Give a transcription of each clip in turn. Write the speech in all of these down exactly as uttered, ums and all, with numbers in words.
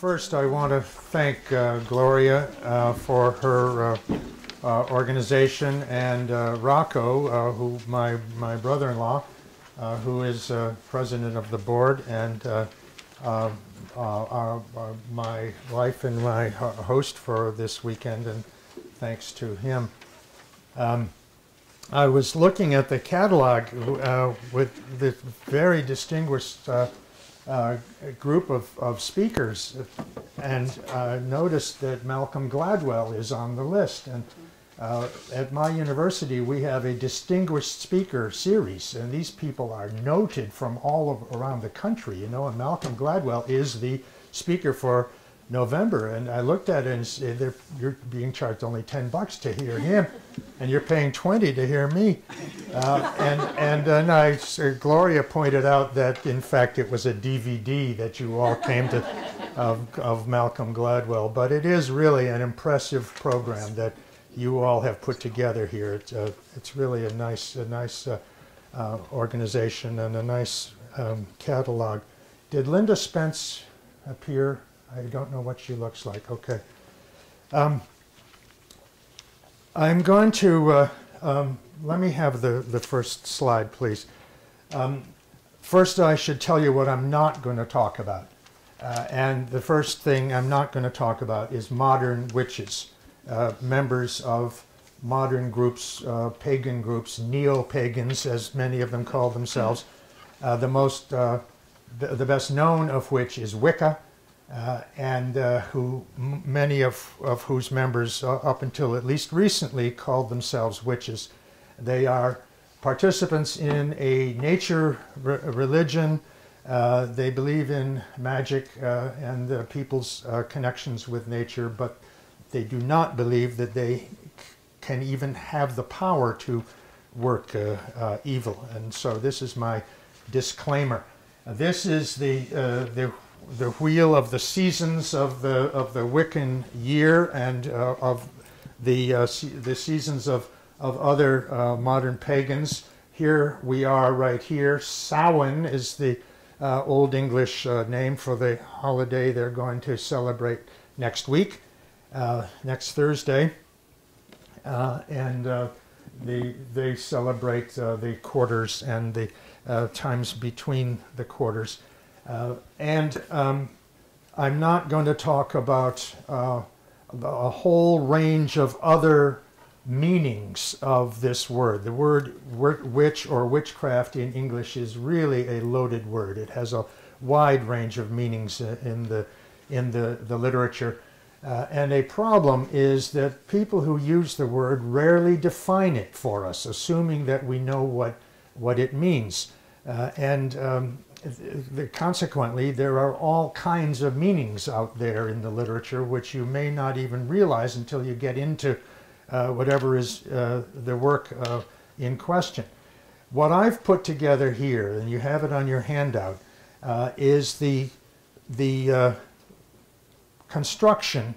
first I want to thank uh, Gloria uh, for her uh, uh, organization, and uh, Rocco, uh, who my, my brother-in-law, uh, who is uh, president of the board, and uh, uh, uh, uh, my wife and my host for this weekend, and thanks to him. Um, I was looking at the catalog uh, with this very distinguished uh, uh, group of, of speakers, and uh, noticed that Malcolm Gladwell is on the list. And uh, at my university, we have a distinguished speaker series, and these people are noted from all of, around the country, you know, and Malcolm Gladwell is the speaker for November. And I looked at it and said, you're being charged only ten bucks to hear him, and you're paying twenty to hear me. Uh, and and then I, uh, Gloria pointed out that, in fact, it was a D V D that you all came to of, of Malcolm Gladwell. But it is really an impressive program that you all have put together here. It's, uh, it's really a nice, a nice uh, uh, organization and a nice um, catalog. Did Linda Spence appear? I don't know what she looks like. Okay. Um, I'm going to, uh, um, let me have the, the first slide, please. Um, first, I should tell you what I'm not going to talk about. Uh, and the first thing I'm not going to talk about is modern witches, uh, members of modern groups, uh, pagan groups, neo-pagans, as many of them call themselves. Uh, the most, uh, the, the best known of which is Wicca. Uh, and uh, who m many of, of whose members uh, up until at least recently called themselves witches. They are participants in a nature re religion. Uh, they believe in magic uh, and uh, people's uh, connections with nature, but they do not believe that they can even have the power to work uh, uh, evil. And so this is my disclaimer. Uh, this is the, uh, the the wheel of the seasons of the of the Wiccan year, and uh, of the uh, se the seasons of of other uh, modern pagans. Here we are, right here. Samhain is the uh, Old English uh, name for the holiday they're going to celebrate next week, uh, next Thursday, uh, and uh, the they celebrate uh, the quarters and the uh, times between the quarters. Uh, and um, I'm not going to talk about uh, a whole range of other meanings of this word. The word witch or witchcraft in English is really a loaded word. It has a wide range of meanings in the, in the, the literature. Uh, and a problem is that people who use the word rarely define it for us, assuming that we know what, what it means. Uh, and um, The, consequently, there are all kinds of meanings out there in the literature which you may not even realize until you get into uh, whatever is uh, the work uh, in question. What I've put together here, and you have it on your handout, uh, is the, the uh, construction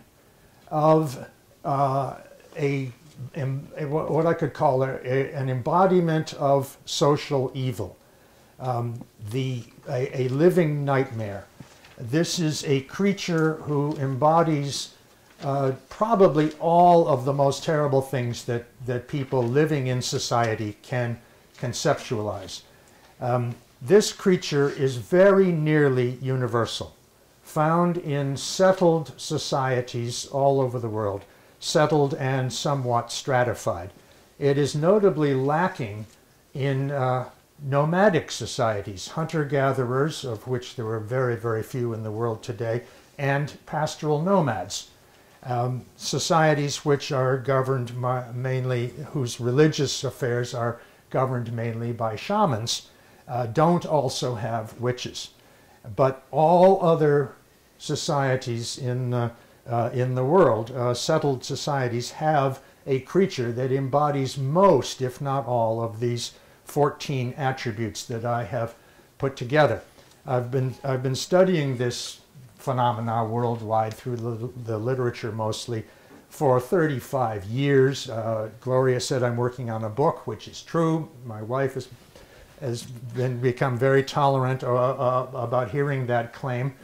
of uh, a, a, what I could call a, a, an embodiment of social evil. Um, the, a, a living nightmare. This is a creature who embodies uh, probably all of the most terrible things that, that people living in society can conceptualize. Um, this creature is very nearly universal, found in settled societies all over the world, settled and somewhat stratified. It is notably lacking in uh, nomadic societies, hunter-gatherers, of which there are very, very few in the world today, and pastoral nomads, um, societies which are governed mainly, whose religious affairs are governed mainly by shamans, uh, don't also have witches. But all other societies in, uh, uh, in the world, uh, settled societies, have a creature that embodies most, if not all, of these fourteen attributes that I have put together. I've been, I've been studying this phenomena worldwide through the, the literature mostly for thirty-five years. Uh, Gloria said I'm working on a book, which is true. My wife has, has been, become very tolerant uh, uh, about hearing that claim.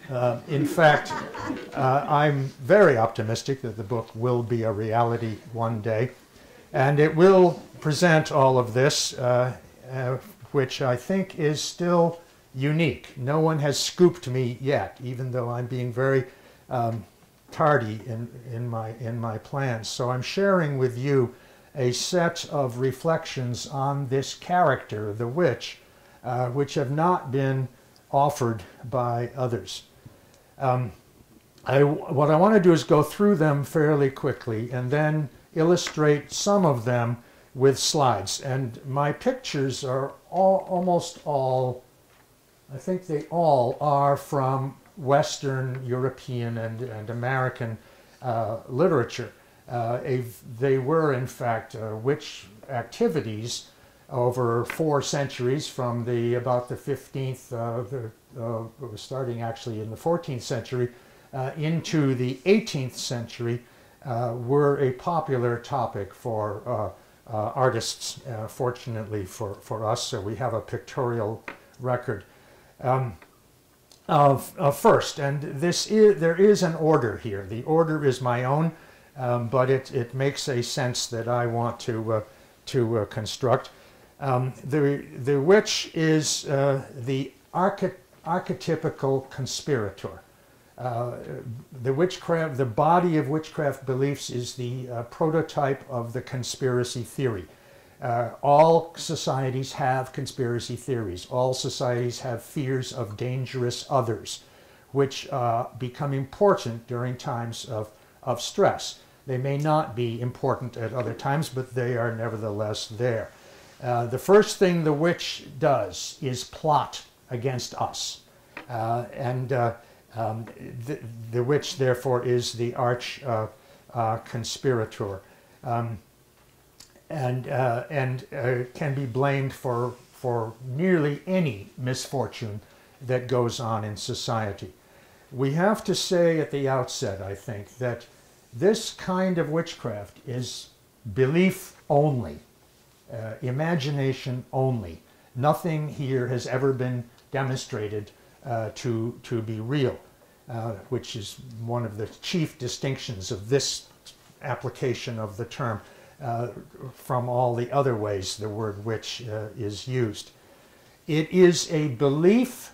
Uh, in fact, uh, I'm very optimistic that the book will be a reality one day, and it will present all of this, uh, uh, which I think is still unique. No one has scooped me yet, even though I'm being very um, tardy in, in, my, in my plans. So I'm sharing with you a set of reflections on this character, the witch, uh, which have not been offered by others. Um, I, what I want to do is go through them fairly quickly and then illustrate some of them with slides. And my pictures are all, almost all, I think they all are from Western European and, and American uh, literature. Uh, a, they were, in fact, uh, witch activities over four centuries, from the about the fifteenth, uh, the, uh, it was starting actually in the fourteenth century, uh, into the eighteenth century, uh, were a popular topic for uh, uh, artists, uh, fortunately for, for us, so we have a pictorial record. Um, of, of first, and this is, there is an order here. The order is my own, um, but it, it makes a sense that I want to, uh, to uh, construct. Um, the, the witch is uh, the arche archetypical conspirator. Uh, the witchcraft, the body of witchcraft beliefs is the uh, prototype of the conspiracy theory. Uh, all societies have conspiracy theories. All societies have fears of dangerous others, which uh, become important during times of, of stress. They may not be important at other times, but they are nevertheless there. Uh, the first thing the witch does is plot against us. Uh, and uh, um, the, the witch, therefore, is the arch uh, uh, conspirator. Um, and, uh, and uh, can be blamed for, for nearly any misfortune that goes on in society. We have to say at the outset, I think, that this kind of witchcraft is belief only, uh, imagination only. Nothing here has ever been demonstrated uh, to, to be real, uh, which is one of the chief distinctions of this application of the term uh, from all the other ways the word witch uh, is used. It is a belief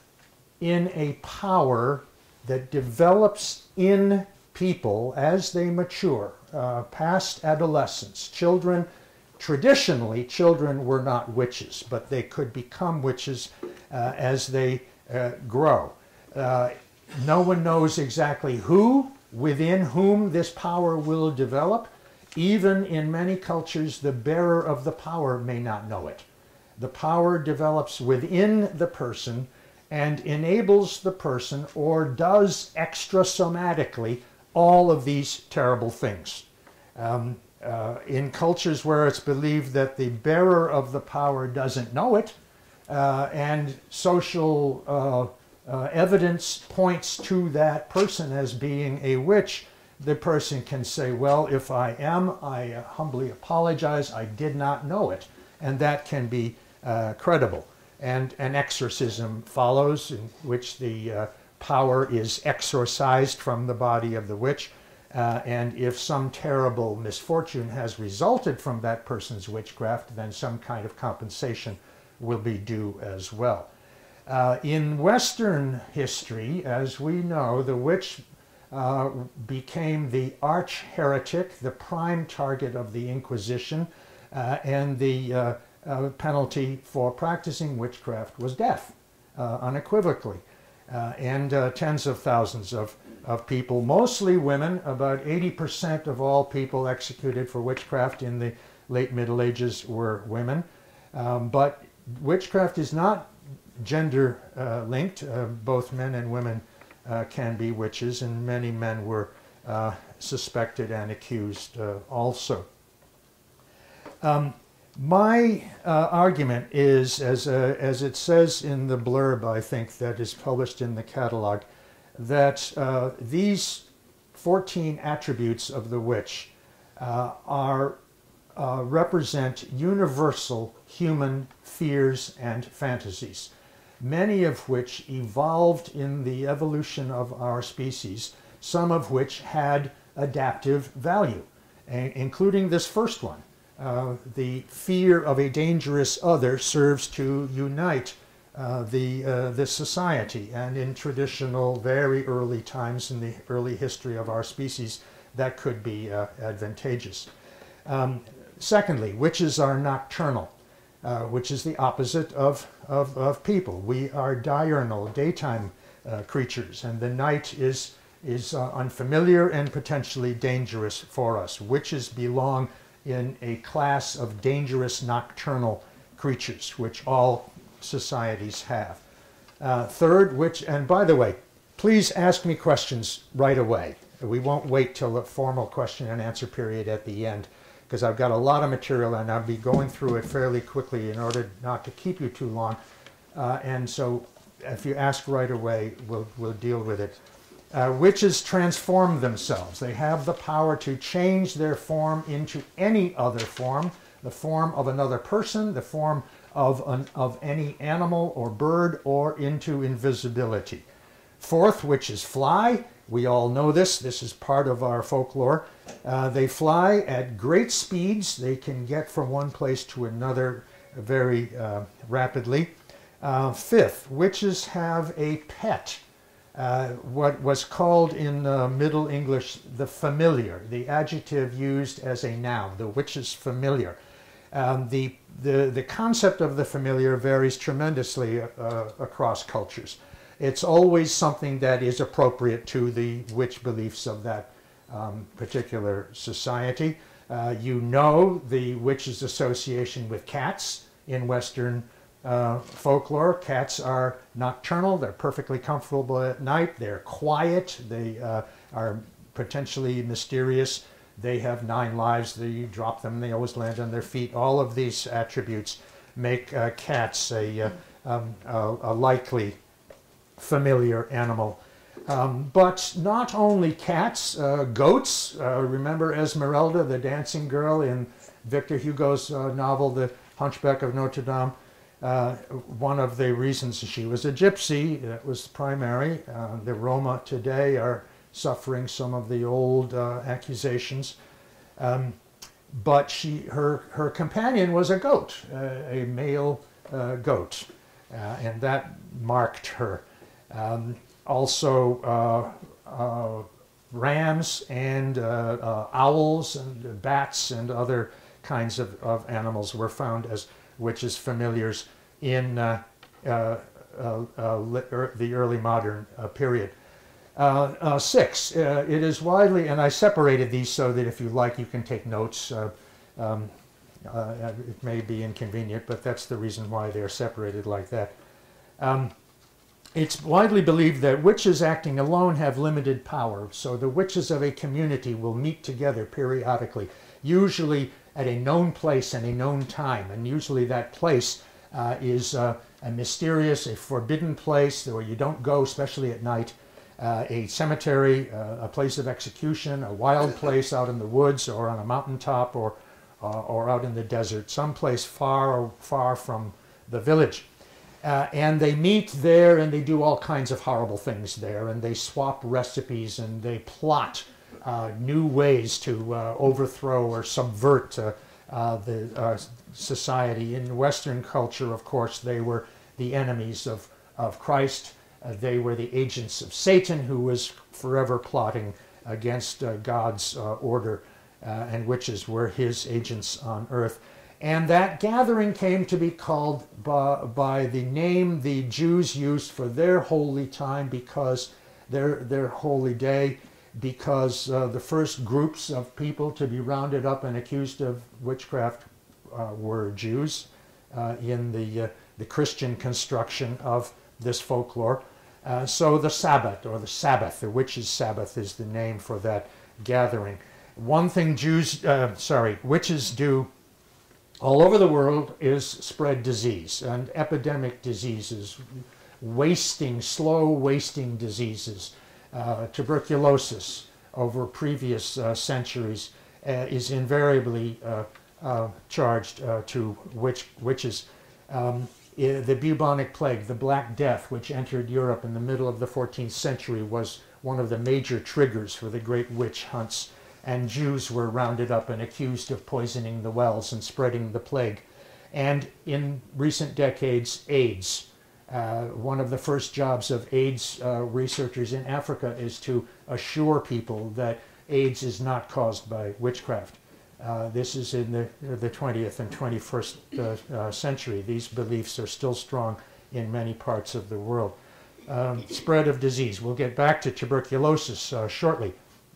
in a power that develops in people as they mature, uh, past adolescence. Children, traditionally, children were not witches, but they could become witches uh, as they uh, grow. Uh, no one knows exactly who, within whom this power will develop. Even in many cultures, the bearer of the power may not know it. The power develops within the person and enables the person, or does extrasomatically, all of these terrible things. Um, uh, in cultures where it's believed that the bearer of the power doesn't know it, uh, and social uh, uh, evidence points to that person as being a witch, the person can say, well, if I am, I uh, humbly apologize, I did not know it. And that can be uh, credible. And an exorcism follows, in which the uh, power is exorcised from the body of the witch. Uh, and if some terrible misfortune has resulted from that person's witchcraft, then some kind of compensation will be due as well. Uh, in Western history, as we know, the witch uh, became the arch-heretic, the prime target of the Inquisition, uh, and the uh, uh, penalty for practicing witchcraft was death, uh, unequivocally. Uh, and uh, tens of thousands of, of people, mostly women. About eighty percent of all people executed for witchcraft in the late Middle Ages were women. Um, but witchcraft is not gender uh, linked. Uh, both men and women uh, can be witches, and many men were uh, suspected and accused uh, also. Um, My uh, argument is, as, uh, as it says in the blurb, I think, that is published in the catalog, that uh, these fourteen attributes of the witch uh, are, uh, represent universal human fears and fantasies. many of which evolved in the evolution of our species, some of which had adaptive value, including this first one. Uh, the fear of a dangerous other serves to unite uh, the, uh, the society, and in traditional, very early times in the early history of our species, that could be uh, advantageous. Um, secondly, witches are nocturnal, uh, which is the opposite of, of, of people. We are diurnal, daytime uh, creatures, and the night is, is uh, unfamiliar and potentially dangerous for us. Witches belong in a class of dangerous nocturnal creatures, which all societies have. Uh, third, which, and by the way, please ask me questions right away. We won't wait till the formal question and answer period at the end, because I've got a lot of material and I'll be going through it fairly quickly in order not to keep you too long. Uh, and so if you ask right away, we'll, we'll deal with it. Uh, witches transform themselves. They have the power to change their form into any other form, the form of another person, the form of, an, of any animal or bird, or into invisibility. Fourth, witches fly. We all know this. This is part of our folklore. Uh, they fly at great speeds. They can get from one place to another very uh, rapidly. Uh, fifth, witches have a pet. Uh, what was called in uh, Middle English the familiar, the adjective used as a noun, the witch is familiar. Um, the, the, the concept of the familiar varies tremendously uh, across cultures. It's always something that is appropriate to the witch beliefs of that um, particular society. Uh, you know the witch's association with cats in Western Uh, folklore. Cats are nocturnal. They're perfectly comfortable at night. They're quiet. They uh, are potentially mysterious. They have nine lives. They, you drop them, they always land on their feet. All of these attributes make uh, cats a, uh, um, a, a likely familiar animal. Um, but not only cats, uh, goats. Uh, remember Esmeralda, the dancing girl in Victor Hugo's uh, novel, The Hunchback of Notre Dame? Uh, one of the reasons she was a gypsy, that was primary. Uh, the Roma today are suffering some of the old uh, accusations. Um, but she, her, her companion was a goat, uh, a male uh, goat, uh, and that marked her. Um, also, uh, uh, rams and uh, uh, owls and bats and other kinds of, of animals were found as witches familiars in uh, uh, uh, uh, er, the early modern uh, period. Uh, uh, six, uh, it is widely, and I separated these so that if you like you can take notes. Uh, um, uh, it may be inconvenient, but that's the reason why they're separated like that. Um, it's widely believed that witches acting alone have limited power, so the witches of a community will meet together periodically, usually at a known place and a known time, and usually that place uh, is uh, a mysterious, a forbidden place where you don't go, especially at night, uh, a cemetery, uh, a place of execution, a wild place out in the woods or on a mountaintop or, uh, or out in the desert, someplace far, far from the village. Uh, and they meet there and they do all kinds of horrible things there, and they swap recipes and they plot Uh, new ways to uh, overthrow or subvert uh, uh, the uh, society. In Western culture, of course, they were the enemies of, of Christ. Uh, they were the agents of Satan, who was forever plotting against uh, God's uh, order, uh, and witches were his agents on earth. And that gathering came to be called by, by the name the Jews used for their holy time, because their, their holy day, because uh, the first groups of people to be rounded up and accused of witchcraft uh, were Jews uh, in the, uh, the Christian construction of this folklore. Uh, so the Sabbath, or the Sabbath, the witches' Sabbath is the name for that gathering. One thing Jews, uh, sorry, witches do all over the world is spread disease and epidemic diseases, wasting, slow wasting diseases. Uh, tuberculosis over previous uh, centuries uh, is invariably uh, uh, charged uh, to witch, witches. Um, I, the bubonic plague, the Black Death, which entered Europe in the middle of the fourteenth century, was one of the major triggers for the great witch hunts, and Jews were rounded up and accused of poisoning the wells and spreading the plague. And in recent decades, AIDS. Uh, one of the first jobs of AIDS uh, researchers in Africa is to assure people that AIDS is not caused by witchcraft. Uh, this is in the, the twentieth and twenty-first uh, uh, century. These beliefs are still strong in many parts of the world. Um, spread of disease. We'll get back to tuberculosis uh, shortly.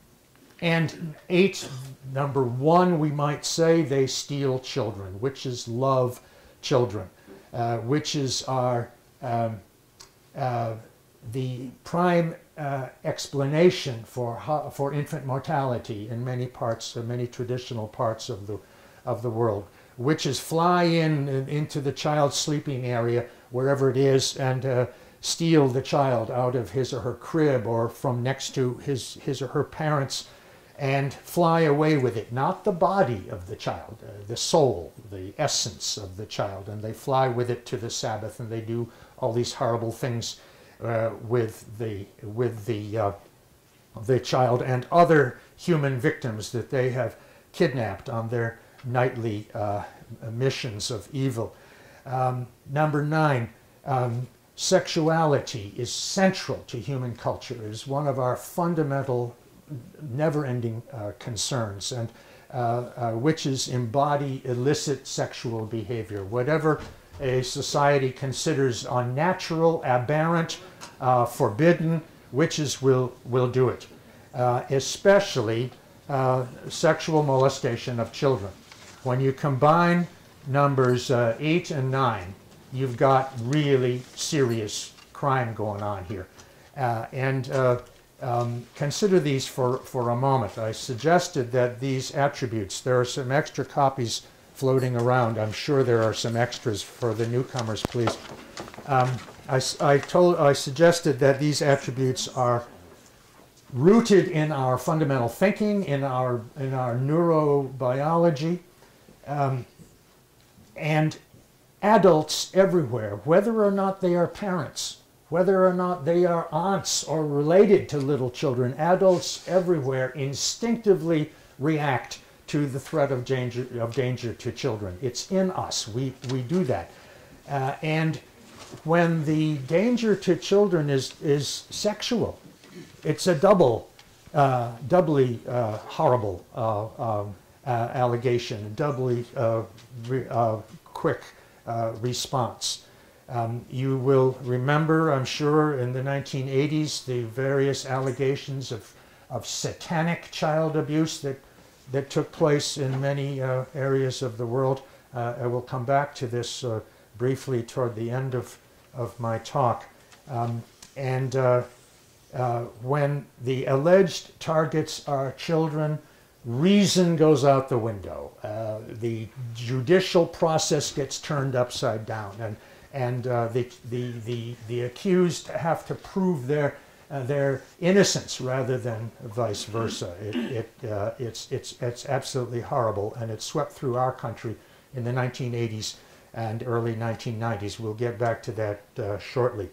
And eight, number one, we might say, they steal children. Witches love children. Uh, witches are um, uh, the prime uh, explanation for how, for infant mortality in many parts, uh, many traditional parts of the of the world. Witches fly in uh, into the child's sleeping area, wherever it is, and uh, steal the child out of his or her crib or from next to his his or her parents, and fly away with it. Not the body of the child, uh, the soul, the essence of the child, and they fly with it to the Sabbath, and they do all these horrible things uh, with the with the uh, the child and other human victims that they have kidnapped on their nightly uh, missions of evil. Um, number nine, um, sexuality is central to human culture. It is one of our fundamental, never-ending uh, concerns, and uh, uh, witches embody illicit sexual behavior. Whatever a society considers unnatural, aberrant, uh, forbidden, witches will, will do it, uh, especially uh, sexual molestation of children. When you combine numbers uh, eight and nine, you've got really serious crime going on here. Uh, and uh, um, consider these for, for a moment. I suggested that these attributes, there are some extra copies floating around. I'm sure there are some extras for the newcomers, please. Um, I, I, told, I suggested that these attributes are rooted in our fundamental thinking, in our, in our neurobiology, um, and adults everywhere, whether or not they are parents, whether or not they are aunts or related to little children, adults everywhere instinctively react to the threat of danger, of danger to children. It's in us. We, we do that. Uh, and when the danger to children is, is sexual, it's a double, uh, doubly uh, horrible uh, um, uh, allegation, doubly uh, re, uh, quick uh, response. Um, you will remember, I'm sure, in the nineteen eighties, the various allegations of, of satanic child abuse that, that took place in many uh, areas of the world. Uh, I will come back to this uh, briefly toward the end of, of my talk. Um, and uh, uh, when the alleged targets are children, reason goes out the window. Uh, the judicial process gets turned upside down, and and uh, the, the the the accused have to prove their uh, their innocence rather than vice versa. It, it uh, it's it's it's absolutely horrible, and it swept through our country in the nineteen eighties and early nineteen nineties. We'll get back to that uh, shortly.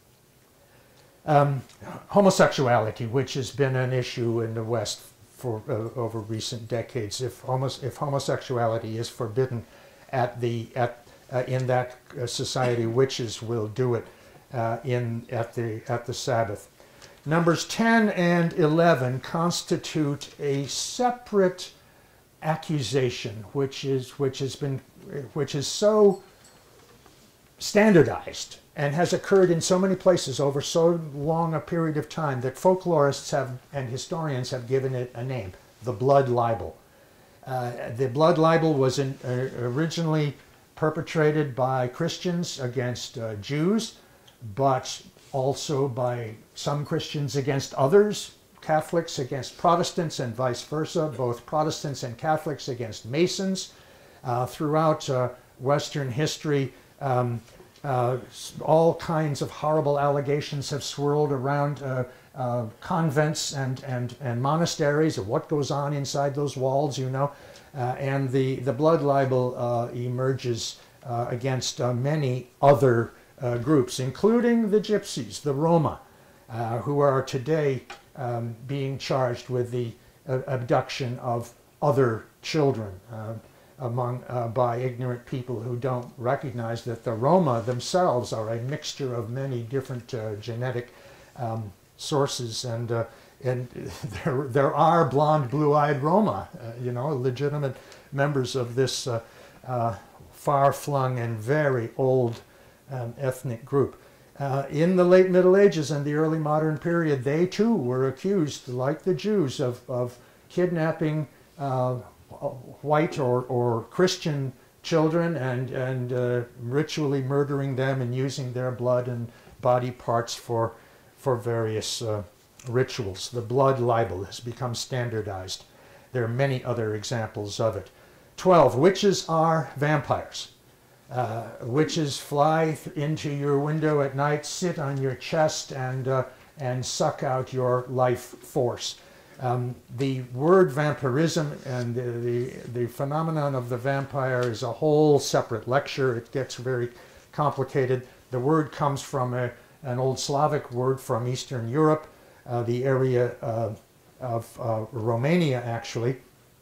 Um, homosexuality, which has been an issue in the West for uh, over recent decades. If, homos if homosexuality is forbidden at the at uh, in that uh, society, witches will do it uh, in at the at the Sabbath. Numbers ten and eleven constitute a separate accusation, which is which has been which is so standardized and has occurred in so many places over so long a period of time that folklorists have and historians have given it a name: the blood libel. Uh, the blood libel was in, uh, originally perpetrated by Christians against uh, Jews, but also by some Christians against others, Catholics against Protestants and vice versa, both Protestants and Catholics against Masons. Uh, throughout uh, Western history, um, Uh, all kinds of horrible allegations have swirled around uh, uh, convents and, and, and monasteries of what goes on inside those walls, you know. Uh, and the, the blood libel uh, emerges uh, against uh, many other uh, groups, including the Gypsies, the Roma, uh, who are today um, being charged with the uh, abduction of other children uh, among, uh, by ignorant people who don't recognize that the Roma themselves are a mixture of many different uh, genetic um, sources, and uh, and there there are blonde, blue-eyed Roma, uh, you know, legitimate members of this uh, uh, far-flung and very old um, ethnic group. Uh, in the late Middle Ages and the early modern period, they too were accused, like the Jews, of of kidnapping uh, white or or Christian children and and uh, ritually murdering them and using their blood and body parts for for various uh, rituals. The blood libel has become standardized. There are many other examples of it. twelve. Witches are vampires. Uh, witches fly into your window at night, sit on your chest, and, uh, and suck out your life force. Um, the word vampirism and the, the, the phenomenon of the vampire is a whole separate lecture. It gets very complicated. The word comes from a an old Slavic word from Eastern Europe, uh, the area uh, of uh, Romania, actually,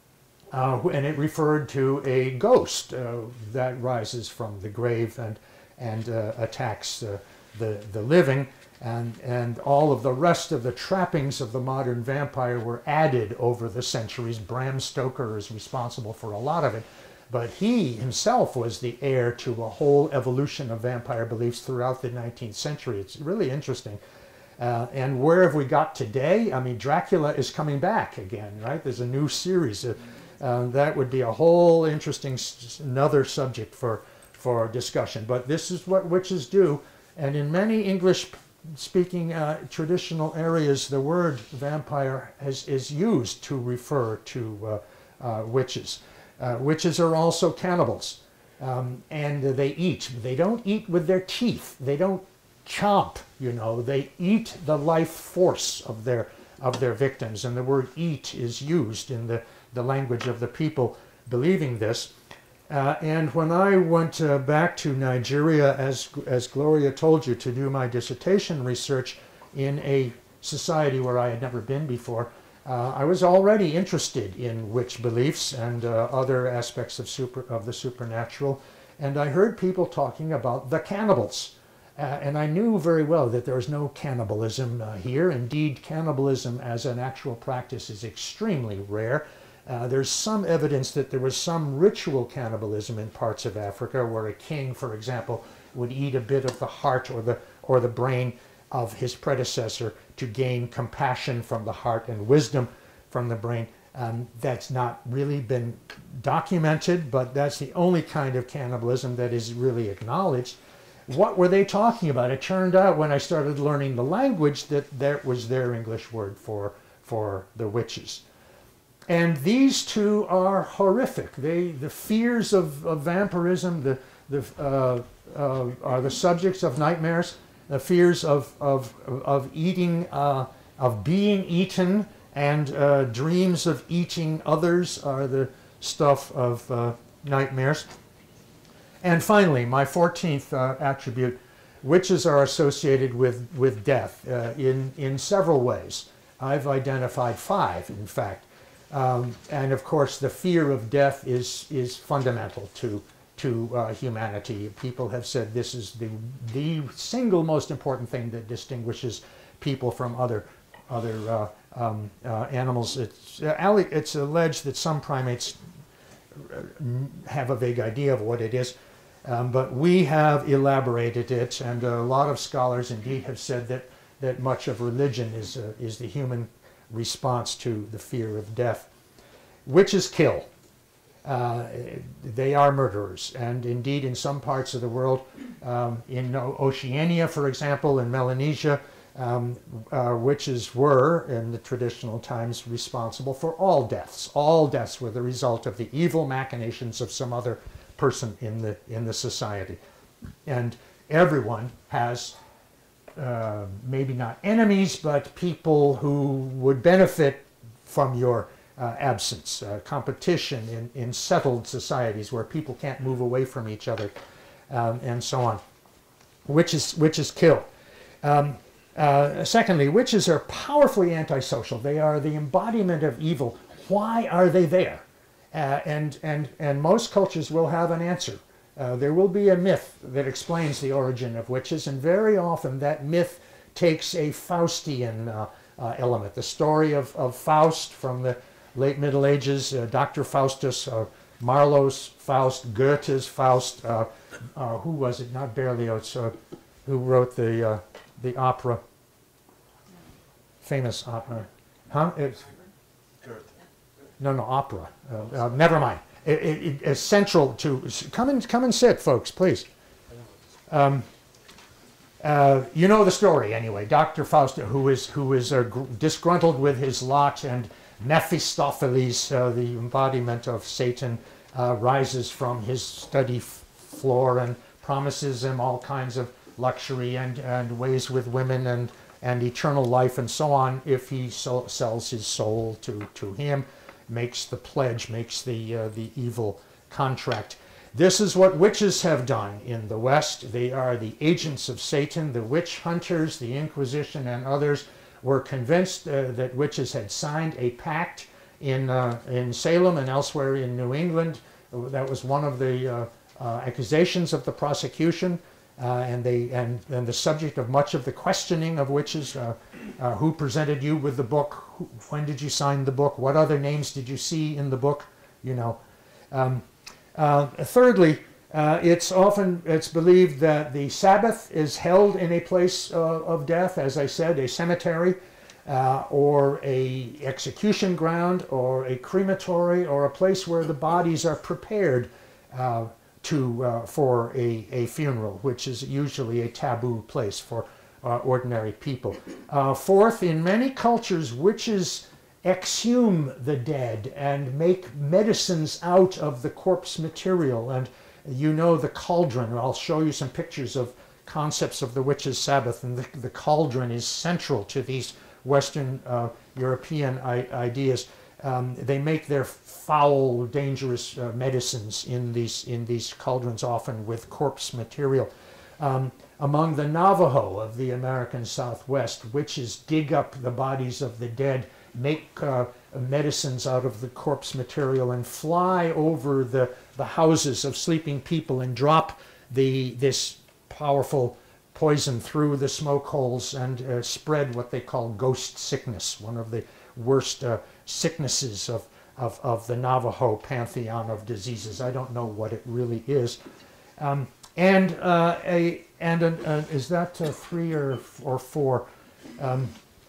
uh, and it referred to a ghost uh, that rises from the grave and, and uh, attacks uh, the, the living, and, and all of the rest of the trappings of the modern vampire were added over the centuries. Bram Stoker is responsible for a lot of it. But he himself was the heir to a whole evolution of vampire beliefs throughout the nineteenth century. It's really interesting. Uh, and where have we got today? I mean, Dracula is coming back again, right? There's a new series. Uh, uh, that would be a whole interesting, another subject for, for discussion. But this is what witches do. And in many English-speaking uh, traditional areas, the word vampire has, is used to refer to uh, uh, witches. Uh, witches are also cannibals, um, and uh, they eat. They don't eat with their teeth. They don't chomp, you know. They eat the life force of their, of their victims, and the word eat is used in the, the language of the people believing this. Uh, and when I went uh, back to Nigeria, as, as Gloria told you, to do my dissertation research in a society where I had never been before, Uh, I was already interested in witch beliefs and uh, other aspects of, super, of the supernatural, and I heard people talking about the cannibals. Uh, and I knew very well that there was no cannibalism uh, here. Indeed, cannibalism as an actual practice is extremely rare. Uh, there's some evidence that there was some ritual cannibalism in parts of Africa, where a king, for example, would eat a bit of the heart or the, or the brain of his predecessor to gain compassion from the heart and wisdom from the brain. Um, that's not really been documented, but that's the only kind of cannibalism that is really acknowledged. What were they talking about? It turned out when I started learning the language that that was their English word for, for the witches. And these two are horrific. They, the fears of, of vampirism the, the, uh, uh, are the subjects of nightmares. The fears of, of, of eating, uh, of being eaten, and uh, dreams of eating others are the stuff of uh, nightmares. And finally, my fourteenth uh, attribute, witches are associated with, with death uh, in, in several ways. I've identified five, in fact. Um, and of course, the fear of death is, is fundamental to to uh, humanity. People have said this is the, the single most important thing that distinguishes people from other, other uh, um, uh, animals. It's, uh, it's alleged that some primates have a vague idea of what it is, um, but we have elaborated it, and a lot of scholars indeed have said that, that much of religion is, uh, is the human response to the fear of death. Witches kill. Uh, they are murderers, and indeed in some parts of the world, um, in Oceania, for example, in Melanesia, um, uh, witches were, in the traditional times, responsible for all deaths. All deaths were the result of the evil machinations of some other person in the, in the society. And everyone has, uh, maybe not enemies, but people who would benefit from your Uh, absence, uh, competition in, in settled societies where people can't move away from each other. um, and so on. Witches, witches kill. Um, uh, secondly, witches are powerfully antisocial. They are the embodiment of evil. Why are they there? Uh, and, and, and most cultures will have an answer. Uh, there will be a myth that explains the origin of witches, and very often that myth takes a Faustian uh, uh, element. The story of, of Faust from the late Middle Ages, uh, Doctor Faustus, uh, Marlowe's Faust, Goethe's Faust, uh, uh, who was it? Not Berlioz, uh, who wrote the, uh, the opera, famous opera. Huh? It's, no, no, opera. Uh, uh, never mind. It, it, it's central to, come and, come and sit, folks, please. Um, uh, you know the story anyway. Doctor Faust, who is, who is uh, disgruntled with his lot, and Mephistopheles, uh, the embodiment of Satan, uh, rises from his study floor and promises him all kinds of luxury and, and ways with women and, and eternal life and so on if he so sells his soul to, to him. Makes the pledge, makes the, uh, the evil contract. This is what witches have done in the West. They are the agents of Satan. The witch hunters, the Inquisition, and others were convinced uh, that witches had signed a pact in, uh, in Salem and elsewhere in New England. That was one of the uh, uh, accusations of the prosecution. Uh, and, they, and, and the subject of much of the questioning of witches. Uh, uh, who presented you with the book? Who, when did you sign the book? What other names did you see in the book? You know. Um, uh, thirdly, uh, it's often it's believed that the Sabbath is held in a place uh, of death, as I said, a cemetery, uh, or a execution ground, or a crematory, or a place where the bodies are prepared Uh, to, uh, for a, a funeral, which is usually a taboo place for uh, ordinary people. Uh, fourth, in many cultures, witches exhume the dead and make medicines out of the corpse material. And you know the cauldron. I'll show you some pictures of concepts of the witch's Sabbath, and the, the cauldron is central to these Western uh, European I ideas. Um, they make their foul, dangerous uh, medicines in these, in these cauldrons, often with corpse material. Um, among the Navajo of the American Southwest, witches dig up the bodies of the dead, make uh, medicines out of the corpse material, and fly over the, the houses of sleeping people and drop the, this powerful poison through the smoke holes and uh, spread what they call ghost sickness, one of the worst uh, sicknesses of, of, of the Navajo pantheon of diseases. I don't know what it really is. Um, and uh, a and an, uh, is that uh, three or or four? Um,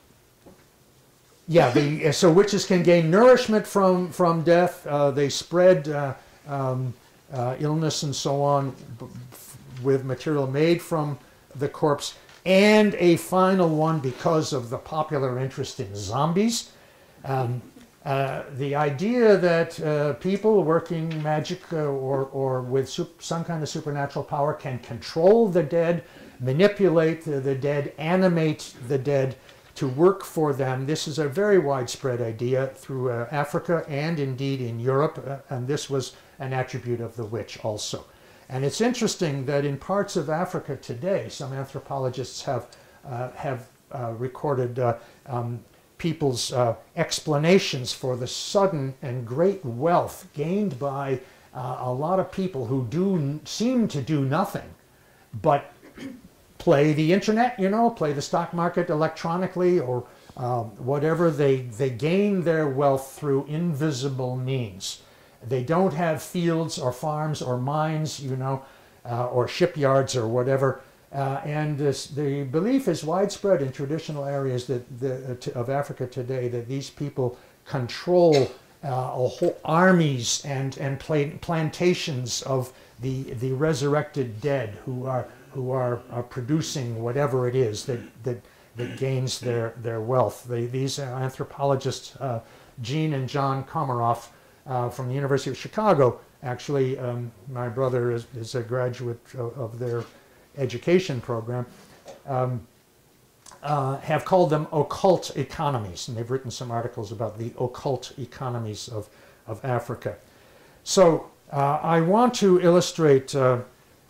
yeah. The so witches can gain nourishment from from death. Uh, they spread uh, um, uh, illness and so on with material made from the corpse. And a final one, because of the popular interest in zombies. Um, uh, the idea that uh, people working magic uh, or, or with some kind of supernatural power can control the dead, manipulate the, the dead, animate the dead to work for them. This is a very widespread idea through uh, Africa and indeed in Europe, uh, and this was an attribute of the witch also. And it's interesting that in parts of Africa today, some anthropologists have, uh, have uh, recorded uh, um, people's uh, explanations for the sudden and great wealth gained by uh, a lot of people who do seem to do nothing but play the internet, you know, play the stock market electronically or um, whatever. They, they gain their wealth through invisible means. They don't have fields or farms or mines, you know, uh, or shipyards or whatever. Uh, and this, the belief is widespread in traditional areas that the, uh, to, of Africa today that these people control uh, a whole armies and and plantations of the the resurrected dead who are who are, are producing whatever it is that that, that gains their their wealth. They, these anthropologists, uh, Jean and John Komaroff uh, from the University of Chicago, actually, um, my brother is, is a graduate of, of their education program, um, uh, have called them occult economies, and they've written some articles about the occult economies of, of Africa. So uh, I want to illustrate uh,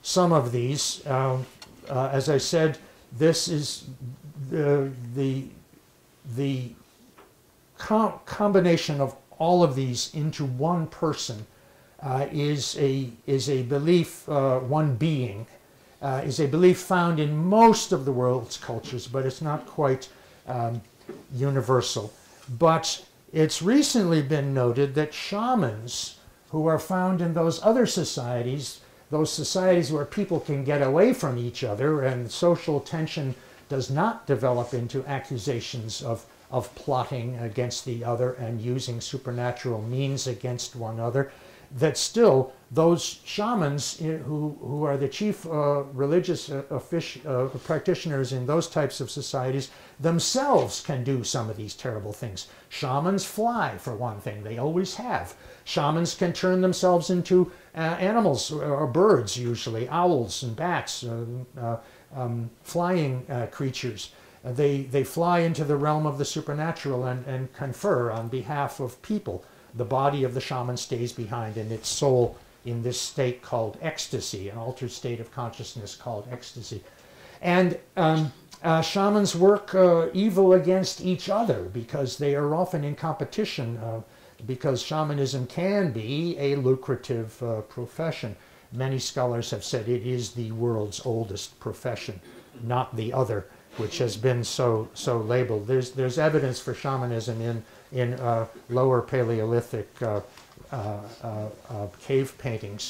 some of these. Uh, uh, as I said, this is the, the, the com combination of all of these into one person uh, is, a, is a belief, uh, one being, uh, is a belief found in most of the world's cultures, but it's not quite um, universal. But it's recently been noted that shamans who are found in those other societies, those societies where people can get away from each other and social tension does not develop into accusations of, of plotting against the other and using supernatural means against one another, that still those shamans who, who are the chief uh, religious uh, uh, practitioners in those types of societies themselves can do some of these terrible things. Shamans fly, for one thing. They always have. Shamans can turn themselves into uh, animals or, or birds, usually, owls and bats, uh, uh, um, flying uh, creatures. Uh, they, they fly into the realm of the supernatural and, and confer on behalf of people. The body of the shaman stays behind, and its soul in this state called ecstasy, an altered state of consciousness called ecstasy. And um, uh, shamans work uh, evil against each other because they are often in competition, uh, because shamanism can be a lucrative uh, profession. Many scholars have said it is the world's oldest profession, not the other, which has been so, so labeled. There's, there's evidence for shamanism in in uh, lower Paleolithic uh, uh, uh, uh, cave paintings.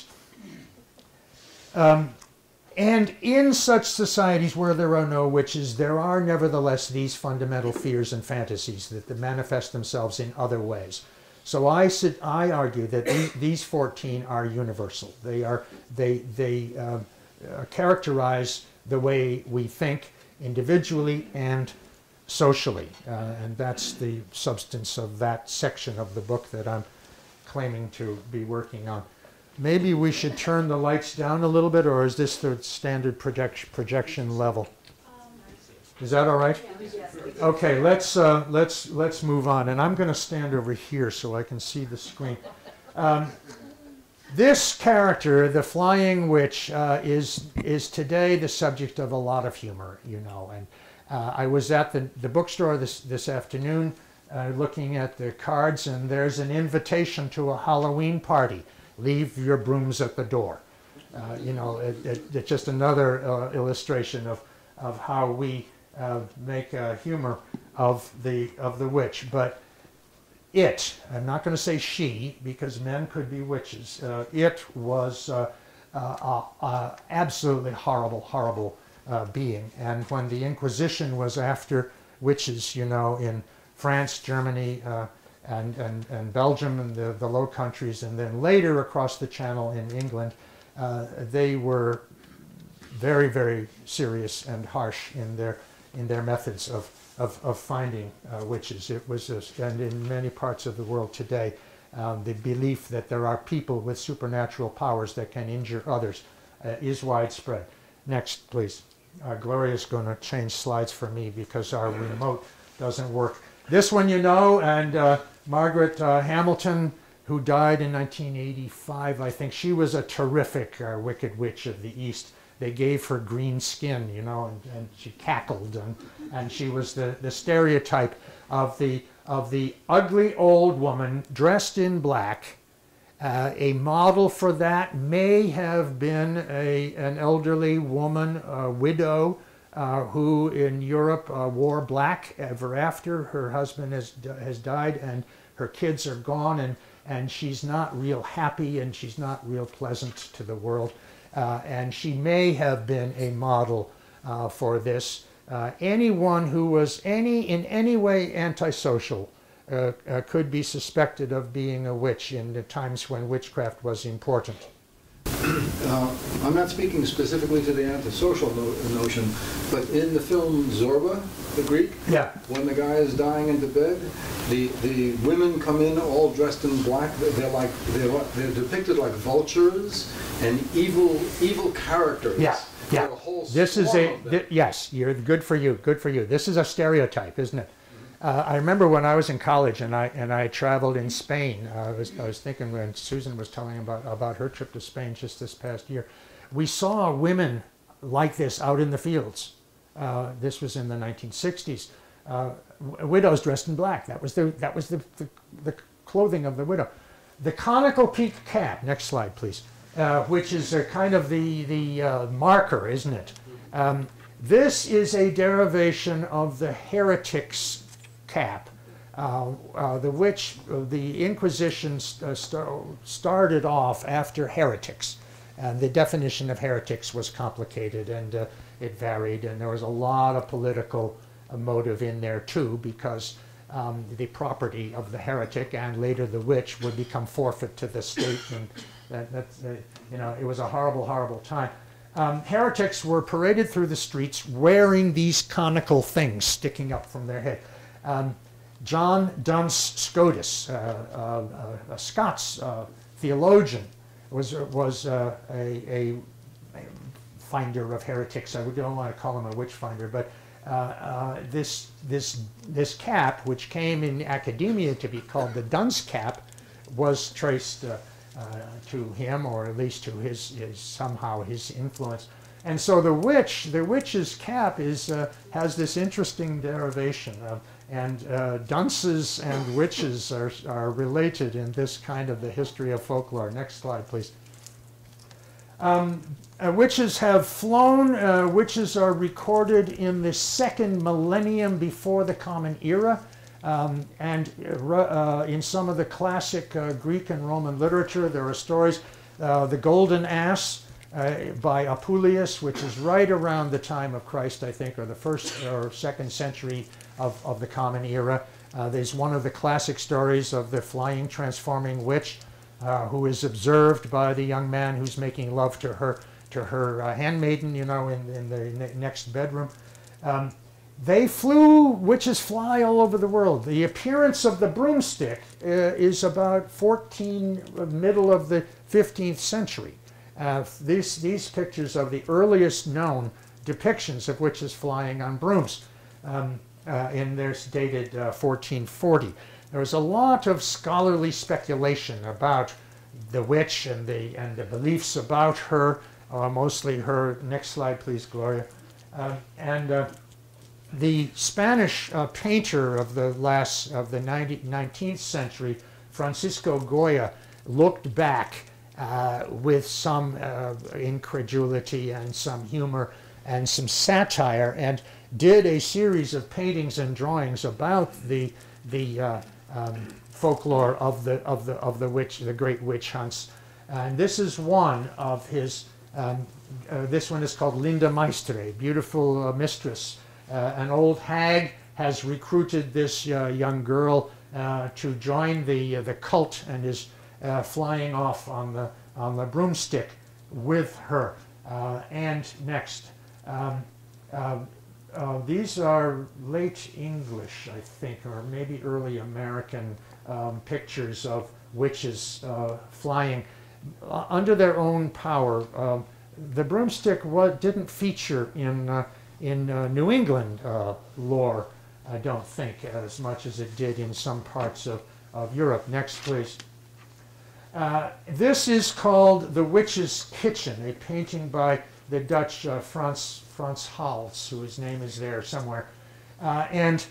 Um, and in such societies where there are no witches, there are nevertheless these fundamental fears and fantasies that, that manifest themselves in other ways. So I, sit, I argue that the, these fourteen are universal. They, are, they, they uh, uh, characterize the way we think individually and socially, uh, and that's the substance of that section of the book that I'm claiming to be working on. Maybe we should turn the lights down a little bit, or is this the standard project projection level? Is that all right? Okay, let's uh, let's let's move on, and I'm going to stand over here so I can see the screen. Um, this character, the flying witch, uh, is is today the subject of a lot of humor, you know, and. Uh, I was at the, the bookstore this, this afternoon uh, looking at the cards, and there's an invitation to a Halloween party. Leave your brooms at the door. Uh, you know, it, it, it's just another uh, illustration of, of how we uh, make uh, humor of the, of the witch. But it, I'm not going to say she, because men could be witches, uh, it was uh, uh, uh, absolutely horrible, horrible Uh, being. And when the Inquisition was after witches, you know, in France, Germany, uh, and, and, and Belgium and the, the Low Countries, and then later across the Channel in England, uh, they were very, very serious and harsh in their, in their methods of, of, of finding uh, witches. It was, a, and in many parts of the world today, um, the belief that there are people with supernatural powers that can injure others uh, is widespread. Next, please. Uh, Gloria's going to change slides for me because our remote doesn't work. This one you know, and uh, Margaret uh, Hamilton, who died in nineteen eighty-five, I think. She was a terrific uh, Wicked Witch of the East. They gave her green skin, you know, and, and she cackled, and, and she was the, the stereotype of the, of the ugly old woman dressed in black. Uh, a model for that may have been a, an elderly woman, a widow, uh, who in Europe uh, wore black ever after. Her husband has, has died and her kids are gone, and, and she's not real happy and she's not real pleasant to the world. Uh, and she may have been a model uh, for this. Uh, anyone who was any in any way antisocial Uh, uh, could be suspected of being a witch in the times when witchcraft was important. Uh, I'm not speaking specifically to the antisocial no notion, but in the film Zorba, the Greek, yeah. when the guy is dying into bed, the, the women come in all dressed in black. They're like they're, they're depicted like vultures and evil evil characters. Yeah, yeah. This is a th yes. You're good for you. Good for you. This is a stereotype, isn't it? Uh, I remember when I was in college and I and I traveled in Spain. Uh, I, was, I was thinking when Susan was telling about about her trip to Spain just this past year. we saw women like this out in the fields. Uh, this was in the nineteen sixties. Uh, widows dressed in black. That was the that was the, the, the clothing of the widow. The conical peak cap. Next slide, please. Uh, which is a kind of the the uh, marker, isn't it? Um, this is a derivation of the heretic's cap, uh, uh, the which uh, the Inquisition st uh, st started off after heretics. And the definition of heretics was complicated, and uh, it varied, and there was a lot of political uh, motive in there too, because um, the property of the heretic and later the witch would become forfeit to the state, and that, that's, uh, you know, it was a horrible, horrible time. Um, heretics were paraded through the streets wearing these conical things sticking up from their head. Um, John Duns Scotus, uh, uh, a Scots uh, theologian, was was uh, a, a finder of heretics. I don't want to call him a witch finder, but uh, uh, this this this cap, which came in academia to be called the Duns cap, was traced uh, uh, to him, or at least to his, his somehow his influence. And so the witch, the witch's cap, is uh, has this interesting derivation of. And uh, dunces and witches are, are related in this kind of the history of folklore. Next slide, please. Um, uh, witches have flown. Uh, witches are recorded in the second millennium before the Common Era. Um, and uh, in some of the classic uh, Greek and Roman literature, there are stories. Uh, the Golden Ass uh, by Apuleius, which is right around the time of Christ, I think, or the first or second century Of, of the Common Era. Uh, there's one of the classic stories of the flying, transforming witch uh, who is observed by the young man who's making love to her to her uh, handmaiden, you know, in, in the ne next bedroom. Um, they flew, witches fly all over the world. The appearance of the broomstick uh, is about fourteen, uh, middle of the fifteenth century. Uh, these, these pictures of the earliest known depictions of witches flying on brooms. Um, Uh, and there's dated uh, fourteen forty. There was a lot of scholarly speculation about the witch and the and the beliefs about her, uh, mostly her. Next slide, please, Gloria. Uh, and uh, the Spanish uh, painter of the last of the nineteenth century, Francisco Goya, looked back uh, with some uh, incredulity and some humor and some satire, and did a series of paintings and drawings about the the uh, um, folklore of the of the of the witch, the great witch hunts. And this is one of his. Um, uh, this one is called Linda Maestre, beautiful uh, mistress. Uh, an old hag has recruited this uh, young girl uh, to join the uh, the cult, and is uh, flying off on the on the broomstick with her. Uh, and next. Um, uh, Uh, these are late English, I think, or maybe early American um, pictures of witches uh, flying uh, under their own power. Uh, the broomstick what didn't feature in uh, in uh, New England uh, lore, I don't think, as much as it did in some parts of, of Europe. Next, please. Uh, this is called The Witch's Kitchen, a painting by the Dutch uh, Frans Frans Hals, whose name is there somewhere. Uh, and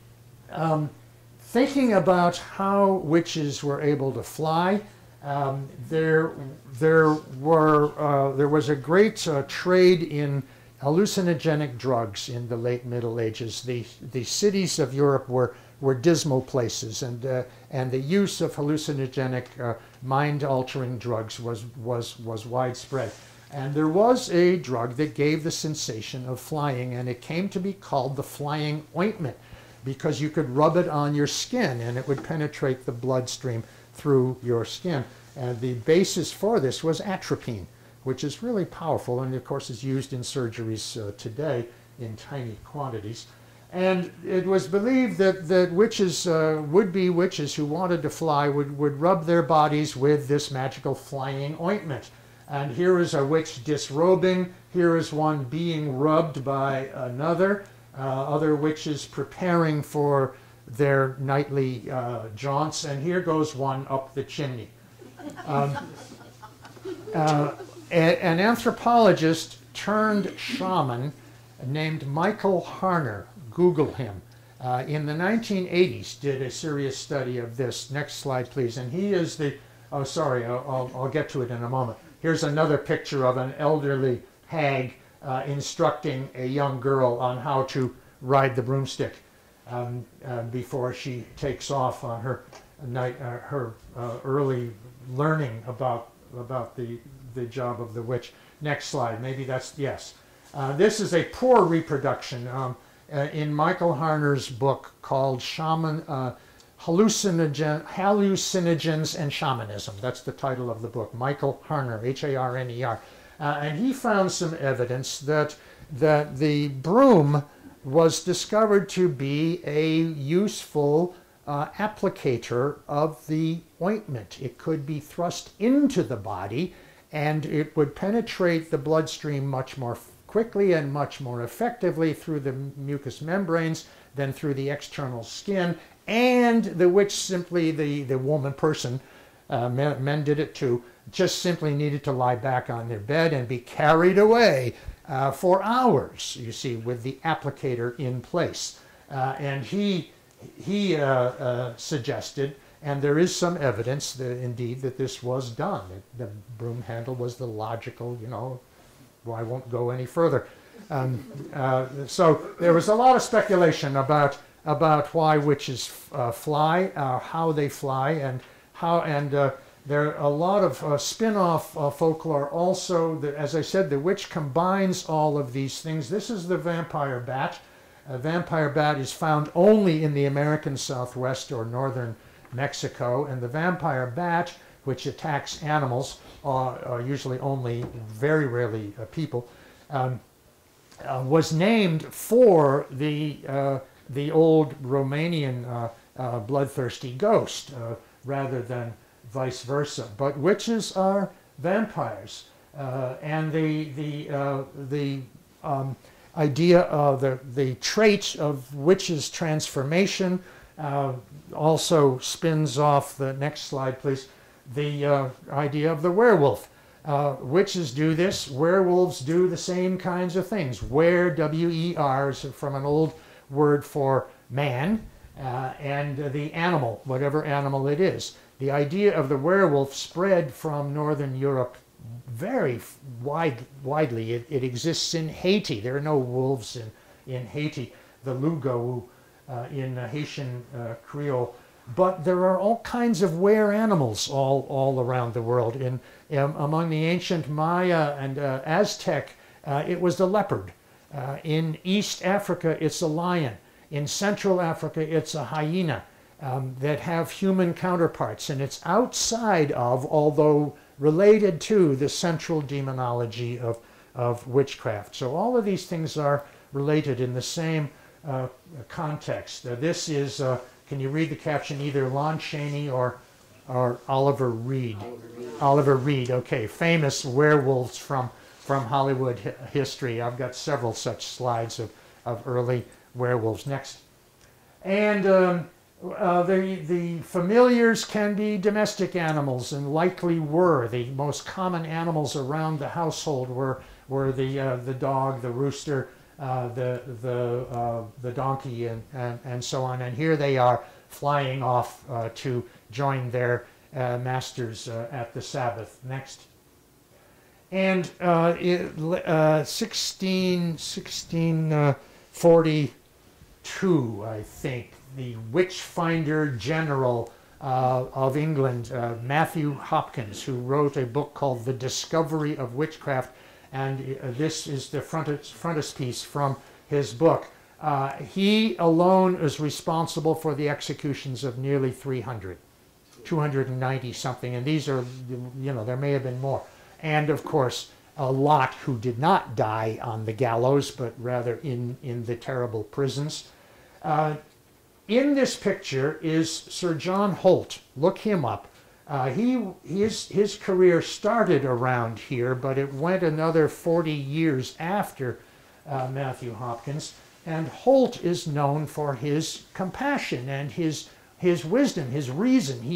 um, thinking about how witches were able to fly, um, there, there, were, uh, there was a great uh, trade in hallucinogenic drugs in the late Middle Ages. The, the cities of Europe were, were dismal places, and, uh, and the use of hallucinogenic, uh, mind-altering drugs was, was, was widespread. And there was a drug that gave the sensation of flying, and it came to be called the flying ointment, because you could rub it on your skin and it would penetrate the bloodstream through your skin. And the basis for this was atropine, which is really powerful, and of course is used in surgeries uh, today in tiny quantities. And it was believed that, that witches, uh, would-be witches who wanted to fly would, would rub their bodies with this magical flying ointment. And here is a witch disrobing. Here is one being rubbed by another. Uh, other witches preparing for their nightly uh, jaunts. And here goes one up the chimney. Um, uh, a, an anthropologist turned shaman named Michael Harner, Google him, uh, in the nineteen eighties did a serious study of this. Next slide, please. And he is the, oh, sorry, I'll, I'll, I'll get to it in a moment. Here's another picture of an elderly hag uh, instructing a young girl on how to ride the broomstick um, uh, before she takes off on her night, uh, her uh, early learning about about the the job of the witch. Next slide. Maybe that's yes. Uh, this is a poor reproduction um, uh, in Michael Harner's book called Shaman uh, Hallucinogen, Hallucinogens and Shamanism. That's the title of the book. Michael Harner, H A R N E R, uh, and he found some evidence that that the broom was discovered to be a useful uh, applicator of the ointment. It could be thrust into the body, and it would penetrate the bloodstream much more quickly and much more effectively through the mucous membranes than through the external skin. And the witch simply, the, the woman person, uh, men, men did it too, just simply needed to lie back on their bed and be carried away uh, for hours, you see, with the applicator in place. Uh, and he, he uh, uh, suggested, and there is some evidence that indeed that this was done. The broom handle was the logical, you know, well, I won't go any further. Um, uh, so there was a lot of speculation about about why witches uh, fly, uh, how they fly, and how, and uh, there are a lot of uh, spin-off uh, folklore also. That, as I said, the witch combines all of these things. This is the vampire bat. A vampire bat is found only in the American Southwest or northern Mexico, and the vampire bat, which attacks animals, uh, uh, usually only very rarely uh, people, um, uh, was named for the uh, the old Romanian uh, uh, bloodthirsty ghost, uh, rather than vice versa. But witches are vampires, uh, and the the uh, the um, idea of the the trait of witches' transformation uh, also spins off the next slide, please. The uh, idea of the werewolf. Uh, witches do this. Werewolves do the same kinds of things. Wer, W E R, is from an old word for man, uh, and the animal, whatever animal it is. The idea of the werewolf spread from Northern Europe very wide, widely. It, it exists in Haiti. There are no wolves in, in Haiti. The Lugo uh, in uh, Haitian uh, Creole. But there are all kinds of were animals all, all around the world. In, um, among the ancient Maya and uh, Aztec, uh, it was the leopard. Uh, in East Africa, it's a lion. In Central Africa, it's a hyena um, that have human counterparts. And it's outside of, although related to, the central demonology of, of witchcraft. So all of these things are related in the same uh, context. Uh, this is, uh, can you read the caption, either Lon Chaney or, or Oliver Reed? Oliver Reed. Oliver Reed, okay. Famous werewolves from From Hollywood hi history. I've got several such slides of, of early werewolves. Next. And um, uh, the, the familiars can be domestic animals, and likely were. The most common animals around the household were, were the, uh, the dog, the rooster, uh, the, the, uh, the donkey, and, and, and so on. And here they are flying off uh, to join their uh, masters uh, at the Sabbath. Next. And uh, it, uh, sixteen, sixteen forty-two, I think, the Witchfinder General uh, of England, uh, Matthew Hopkins, who wrote a book called The Discovery of Witchcraft, and uh, this is the frontis, frontispiece from his book. Uh, he alone is responsible for the executions of nearly three hundred, two hundred ninety something, and these are, you know, there may have been more. And, of course, a lot who did not die on the gallows, but rather in, in the terrible prisons. Uh, in this picture is Sir John Holt. Look him up. Uh, he, his, his career started around here, but it went another forty years after uh, Matthew Hopkins. And Holt is known for his compassion and his, his wisdom, his reason. He,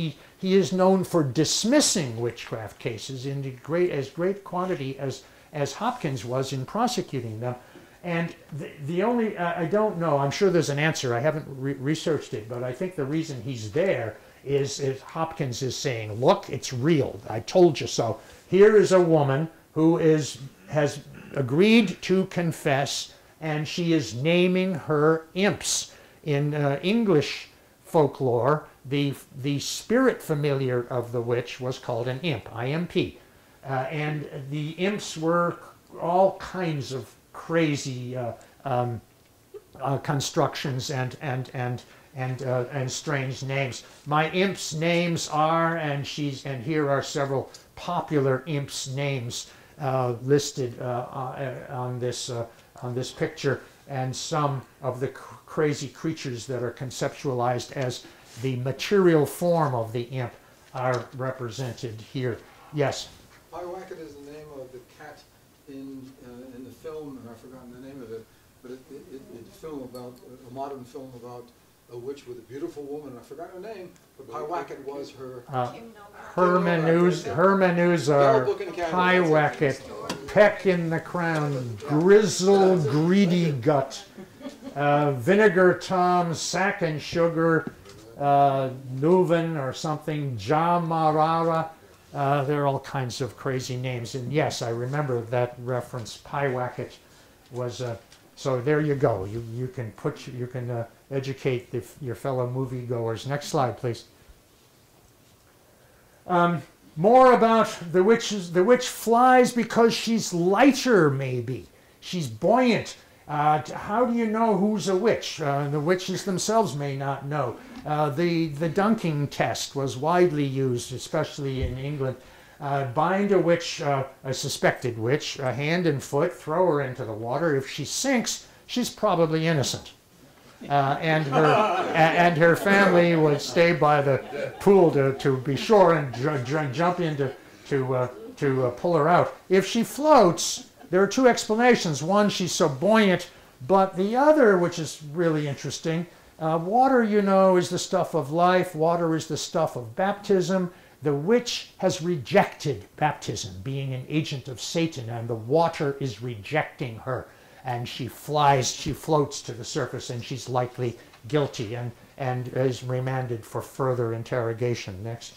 he is known for dismissing witchcraft cases in the great, as great quantity as, as Hopkins was in prosecuting them. And the, the only, uh, I don't know, I'm sure there's an answer, I haven't re researched it, but I think the reason he's there is, is Hopkins is saying, look, it's real, I told you so. Here is a woman who is, has agreed to confess, and she is naming her imps. In uh, English folklore, the, the spirit familiar of the witch was called an imp, I M P. Uh, and the imps were all kinds of crazy uh, um, uh, constructions and and and and uh, and strange names. My imp's names are, and she's, and here are several popular imps' names uh, listed uh, uh, on this uh, on this picture, and some of the cr crazy creatures that are conceptualized as the material form of the imp are represented here. Yes. Pyewacket is the name of the cat in uh, in the film, and I've forgotten the name of it, but it, it, it, it's a film about, a modern film about a witch with a beautiful woman. I forgot her name, but Pyewacket was her. Uh, Hermanus, Hermanusar, Pyewacket, peck in the crown, grizzle, greedy gut, uh, vinegar Tom, sack and sugar, uh, Nuven or something, Jamarara. Uh, there are all kinds of crazy names, and yes, I remember that reference. Pyewacket was uh, so. There you go. You you can put you can uh, educate the, your fellow moviegoers. Next slide, please. Um, more about the witches. The witch flies because she's lighter. Maybe she's buoyant. Uh, how do you know who's a witch? Uh, the witches themselves may not know. Uh, the, the dunking test was widely used, especially in England. Uh, bind a witch, uh, a suspected witch, a hand and foot, throw her into the water. If she sinks, she's probably innocent. Uh, and, her, and her family would stay by the pool to, to be sure and jump in to, to, uh, to uh, pull her out. If she floats, there are two explanations. One, she's so buoyant, but the other, which is really interesting, uh, water, you know, is the stuff of life. Water is the stuff of baptism. The witch has rejected baptism, being an agent of Satan, and the water is rejecting her. And she flies, she floats to the surface, and she's likely guilty and, and is remanded for further interrogation. Next.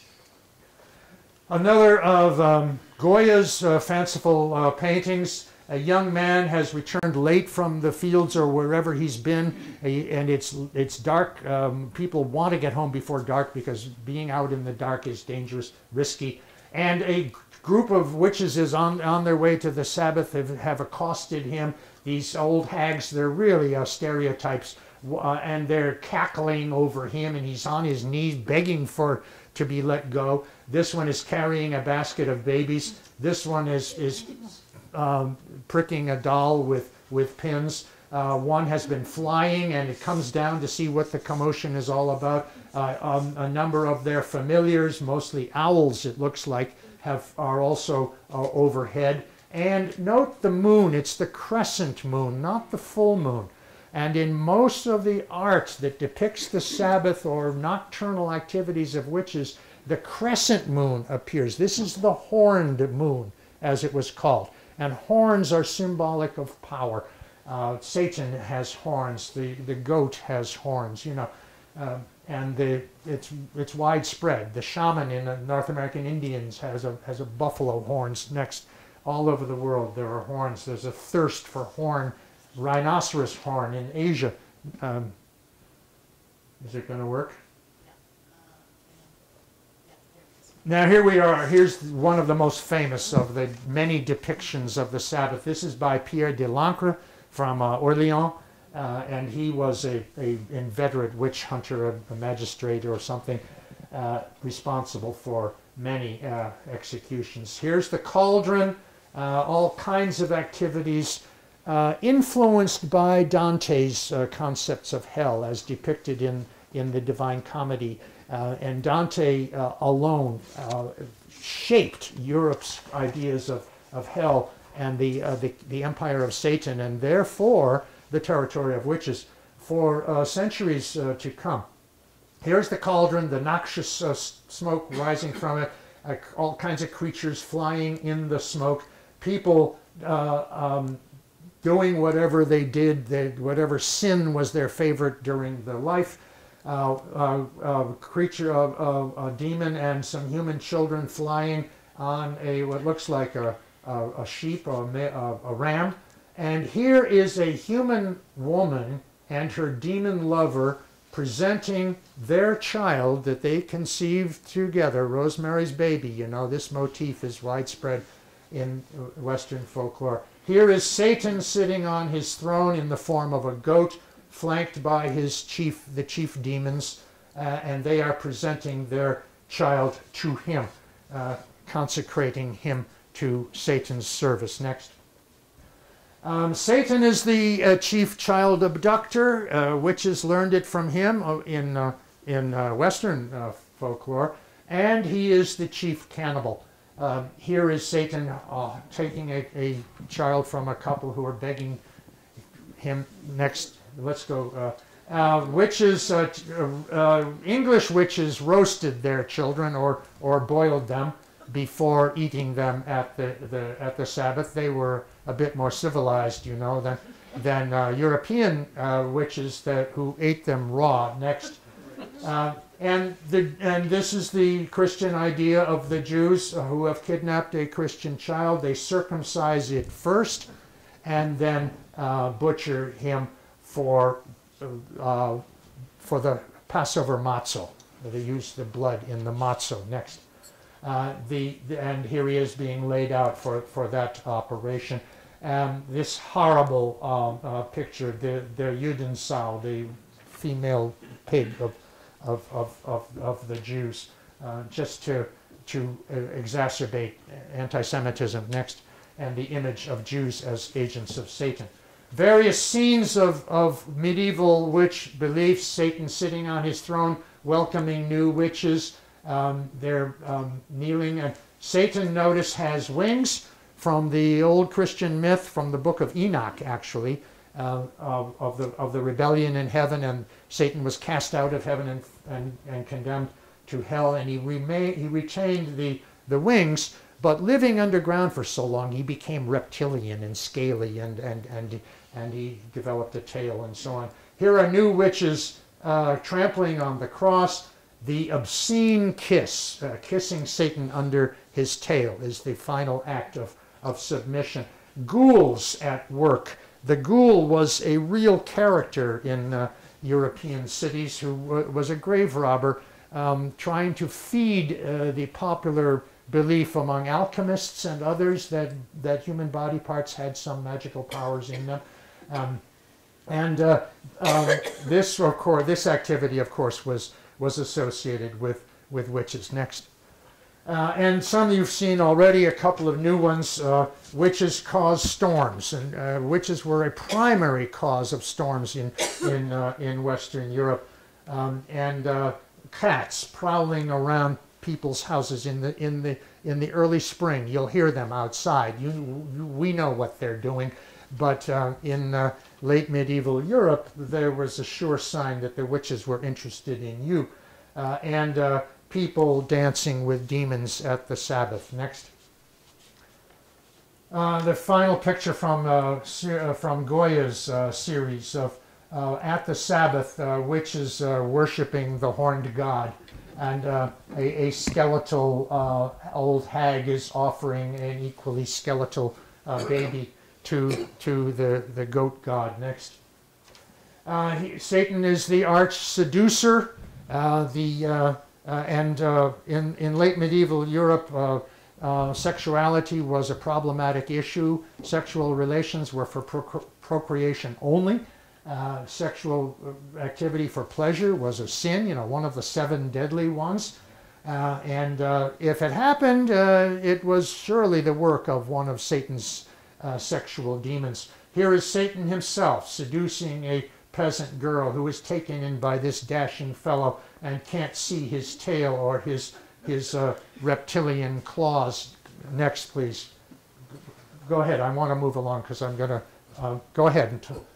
Another of um, Goya's uh, fanciful uh, paintings. A young man has returned late from the fields or wherever he's been, and it's it's dark. Um, people want to get home before dark because being out in the dark is dangerous, risky. And a group of witches is on, on their way to the Sabbath, have, have accosted him. These old hags, they're really uh, stereotypes, uh, and they're cackling over him, and he's on his knees begging for to be let go. This one is carrying a basket of babies. This one is, is um, pricking a doll with, with pins. Uh, one has been flying, and it comes down to see what the commotion is all about. Uh, um, a number of their familiars, mostly owls it looks like, have, are also uh, overhead. And note the moon, it's the crescent moon, not the full moon. And in most of the art that depicts the Sabbath or nocturnal activities of witches, the crescent moon appears. This is the horned moon, as it was called. And horns are symbolic of power. Uh, Satan has horns. The, the goat has horns, you know. Uh, and the, it's, it's widespread. The shaman in the North American Indians has a, has a buffalo horns next. All over the world there are horns. There's a thirst for horn, rhinoceros horn in Asia. Um, is it going to work? Now here we are. Here's one of the most famous of the many depictions of the Sabbath. This is by Pierre de Lancre from uh, Orléans, uh, and he was a, a inveterate witch hunter, a, a magistrate or something, uh, responsible for many uh, executions. Here's the cauldron, uh, all kinds of activities uh, influenced by Dante's uh, concepts of hell as depicted in, in the Divine Comedy. Uh, and Dante uh, alone uh, shaped Europe's ideas of, of hell and the, uh, the, the empire of Satan, and therefore the territory of witches for uh, centuries uh, to come. Here's the cauldron, the noxious uh, smoke rising from it, uh, all kinds of creatures flying in the smoke, people uh, um, doing whatever they did, they, whatever sin was their favorite during their life. Uh, uh, uh, creature, uh, uh, a demon and some human children flying on a what looks like a, a, a sheep or a, a ram. And here is a human woman and her demon lover presenting their child that they conceived together, Rosemary's Baby. You know, this motif is widespread in Western folklore. Here is Satan sitting on his throne in the form of a goat, flanked by his chief, the chief demons, uh, and they are presenting their child to him, uh, consecrating him to Satan's service. Next. Um, Satan is the uh, chief child abductor. Uh, witches learned it from him in, uh, in uh, Western uh, folklore, and he is the chief cannibal. Uh, here is Satan uh, taking a, a child from a couple who are begging him. Next, let's go. Uh, uh, witches, uh, uh, English witches roasted their children or, or boiled them before eating them at the, the, at the Sabbath. They were a bit more civilized, you know, than, than uh, European uh, witches that, who ate them raw. Next. Uh, and, the, and this is the Christian idea of the Jews who have kidnapped a Christian child. They circumcise it first and then uh, butcher him for, uh, for the Passover matzo. They use the blood in the matzo. Next. Uh, the, the, and here he is being laid out for, for that operation. Um, this horrible um, uh, picture, the, the Judensau, the female pig of, of, of, of, of the Jews, uh, just to, to uh, exacerbate anti-Semitism. Next. And the image of Jews as agents of Satan. Various scenes of, of medieval witch beliefs, Satan sitting on his throne, welcoming new witches. Um, they're um, kneeling. And Satan, notice, has wings from the old Christian myth, from the book of Enoch, actually, uh, of, of, the, of the rebellion in heaven, and Satan was cast out of heaven and, and, and condemned to hell, and he, remained, he retained the, the wings, but living underground for so long, he became reptilian and scaly, and, and, and, and he developed a tail and so on. Here are new witches uh, trampling on the cross. The obscene kiss, uh, kissing Satan under his tail, is the final act of, of submission. Ghouls at work. The ghoul was a real character in uh, European cities who was a grave robber um, trying to feed uh, the popular belief among alchemists and others that, that human body parts had some magical powers in them. Um, and uh, um, this, of course, this activity, of course, was was associated with, with witches. Next. Uh, and some you've seen already, a couple of new ones. Uh, witches cause storms, and uh, witches were a primary cause of storms in, in, uh, in Western Europe. Um, and uh, cats prowling around people's houses in the, in, the, in the early spring. You'll hear them outside. You, we know what they're doing. But uh, in uh, late medieval Europe, there was a sure sign that the witches were interested in you. Uh, and uh, people dancing with demons at the Sabbath. Next. Uh, the final picture from, uh, uh, from Goya's uh, series of uh, At the Sabbath, uh, witches uh, worshiping the horned god. And uh, a, a skeletal uh, old hag is offering an equally skeletal uh, baby to, to the, the goat god. Next. Uh, he, Satan is the arch seducer. Uh, the, uh, uh, and uh, in, in late medieval Europe, uh, uh, sexuality was a problematic issue. Sexual relations were for procre procreation only. Uh, sexual activity for pleasure was a sin, you know, one of the seven deadly ones. Uh, and uh, if it happened, uh, it was surely the work of one of Satan's Uh, sexual demons. Here is Satan himself seducing a peasant girl who is taken in by this dashing fellow and can't see his tail or his, his uh, reptilian claws. Next, please. Go ahead. I want to move along because I'm going to uh, go ahead and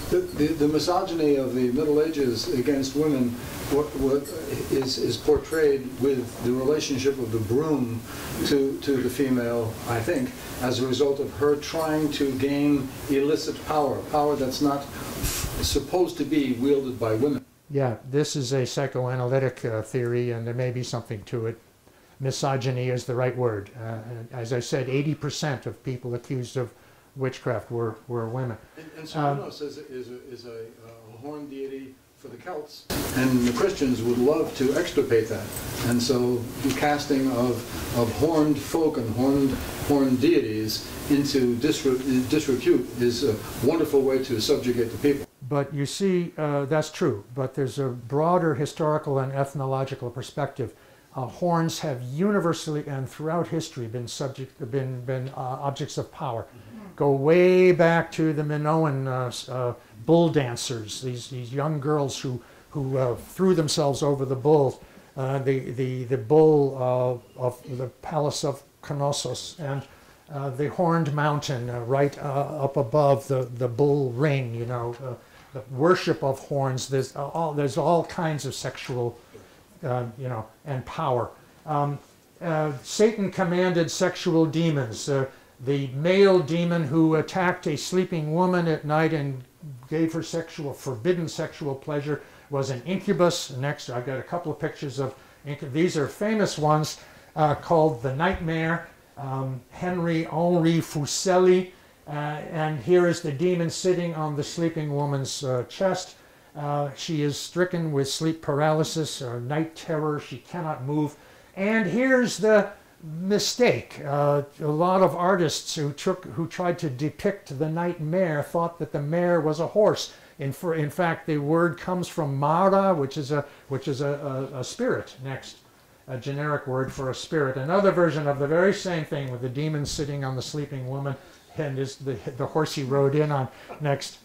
The, the, the misogyny of the Middle Ages against women what, what is, is portrayed with the relationship of the broom to, to the female, I think, as a result of her trying to gain illicit power, power that's not supposed to be wielded by women. Yeah, this is a psychoanalytic uh, theory, and there may be something to it. Misogyny is the right word. Uh, as I said, eighty percent of people accused of witchcraft were, were women. And, and Cernunnos um, is, a, is, a, is a, a horn deity for the Celts, and the Christians would love to extirpate that. And so the casting of, of horned folk and horned, horned deities into disre disrepute is a wonderful way to subjugate the people. But you see, uh, that's true, but there's a broader historical and ethnological perspective. Uh, horns have universally and throughout history been subject, been, been uh, objects of power. Mm-hmm. Go way back to the Minoan uh, uh, bull dancers, these, these young girls who, who uh, threw themselves over the bulls, uh, the, the, the bull uh, of the Palace of Knossos, and uh, the horned mountain uh, right uh, up above the, the bull ring, you know, uh, the worship of horns. There's all, there's all kinds of sexual, uh, you know, and power. Um, uh, Satan commanded sexual demons. Uh, the male demon who attacked a sleeping woman at night and gave her sexual, forbidden sexual pleasure was an incubus. Next, I've got a couple of pictures of incubus. These are famous ones uh, called the Nightmare, um, Henry Henri Fuseli. Uh, and here is the demon sitting on the sleeping woman's uh, chest. Uh, she is stricken with sleep paralysis or night terror. She cannot move. And here's the mistake. Uh, a lot of artists who took, who tried to depict the nightmare thought that the mare was a horse. In, for, in fact, the word comes from mara, which is a which is a, a, a spirit. Next, a generic word for a spirit. Another version of the very same thing with the demon sitting on the sleeping woman. And is the, the horse he rode in on. Next.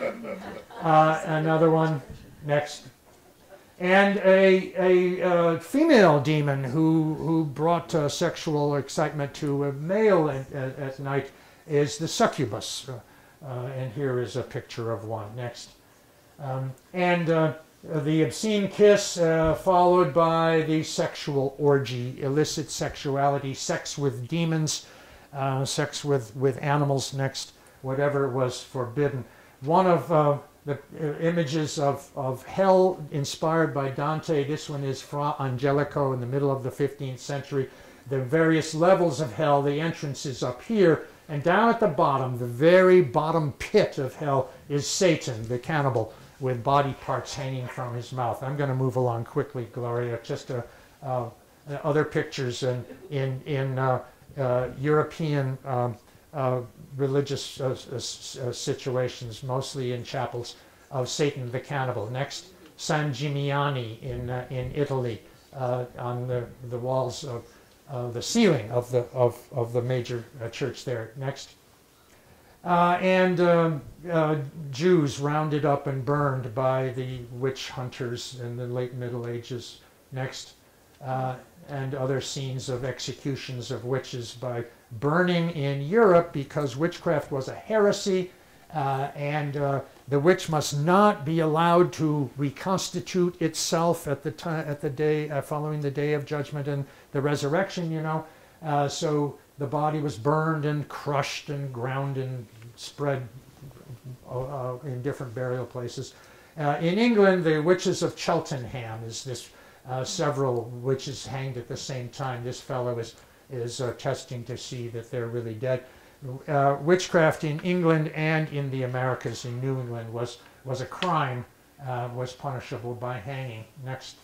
Uh, another one. Next. And a, a uh, female demon who, who brought uh, sexual excitement to a male at, at, at night is the succubus. Uh, uh, and here is a picture of one. Next. Um, and uh, the obscene kiss uh, followed by the sexual orgy, illicit sexuality, sex with demons, Uh, sex with, with animals. Next, whatever was forbidden. One of uh, the images of, of hell inspired by Dante, this one is Fra Angelico in the middle of the fifteenth century. The various levels of hell, the entrance is up here, and down at the bottom, the very bottom pit of hell, is Satan, the cannibal, with body parts hanging from his mouth. I'm going to move along quickly, Gloria. Just uh, uh, other pictures in, in, in uh, Uh, European um, uh, religious uh, uh, situations, mostly in chapels, of Satan the cannibal. Next, San Gimignani in uh, in Italy, uh, on the the walls of uh, the ceiling of the of of the major uh, church there. Next, uh, and um, uh, Jews rounded up and burned by the witch hunters in the late Middle Ages. Next. Uh, and other scenes of executions of witches by burning in Europe because witchcraft was a heresy, uh, and uh, the witch must not be allowed to reconstitute itself at the time, at the day uh, following the day of judgment and the resurrection. You know, uh, so the body was burned and crushed and ground and spread uh, in different burial places. Uh, in England, the witches of Cheltenham is this. Uh, several witches hanged at the same time. This fellow is, is uh, testing to see that they're really dead. Uh, witchcraft in England and in the Americas, in New England, was, was a crime, uh, was punishable by hanging. Next.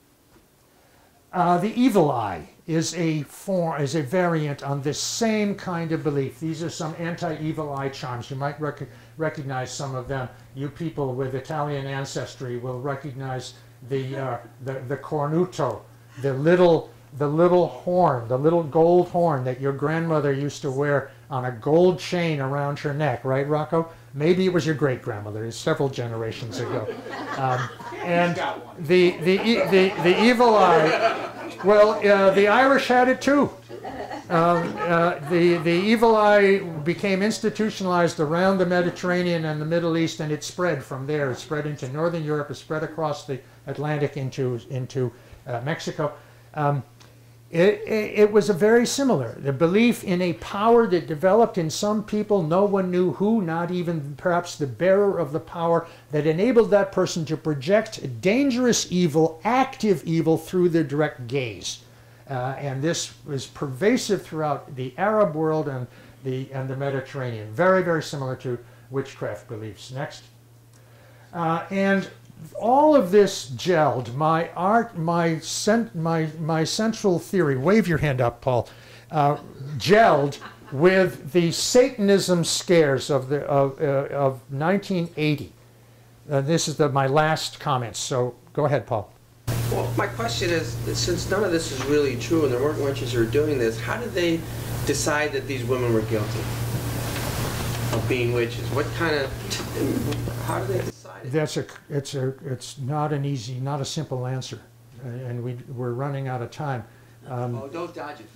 Uh, the evil eye is a form, is a variant on this same kind of belief. These are some anti-evil eye charms. You might rec recognize some of them. You people with Italian ancestry will recognize the, uh, the the cornuto, the little the little horn, the little gold horn that your grandmother used to wear on a gold chain around her neck, right, Rocco? Maybe it was your great grandmother. It's several generations ago. Um, and the the the the evil eye. Well, uh, the Irish had it too. uh, the, the evil eye became institutionalized around the Mediterranean and the Middle East, and it spread from there. It spread into Northern Europe, it spread across the Atlantic into, into uh, Mexico. Um, it, it, it was a very similar. The belief in a power that developed in some people, no one knew who, not even perhaps the bearer of the power, that enabled that person to project dangerous evil, active evil, through their direct gaze. Uh, and this was pervasive throughout the Arab world and the, and the Mediterranean. Very, very similar to witchcraft beliefs. Next. Uh, and all of this gelled. My art, my, cent, my, my central theory, wave your hand up, Paul, uh, gelled with the Satanism scares of, the, of, uh, of nineteen eighty. Uh, this is the, my last comments, so go ahead, Paul. Well, my question is, since none of this is really true and there weren't witches who were doing this, how did they decide that these women were guilty of being witches? What kind of, how did they decide it? That's a, it's a, it's not an easy, not a simple answer, uh, and we, we're running out of time. Um, oh, don't dodge it.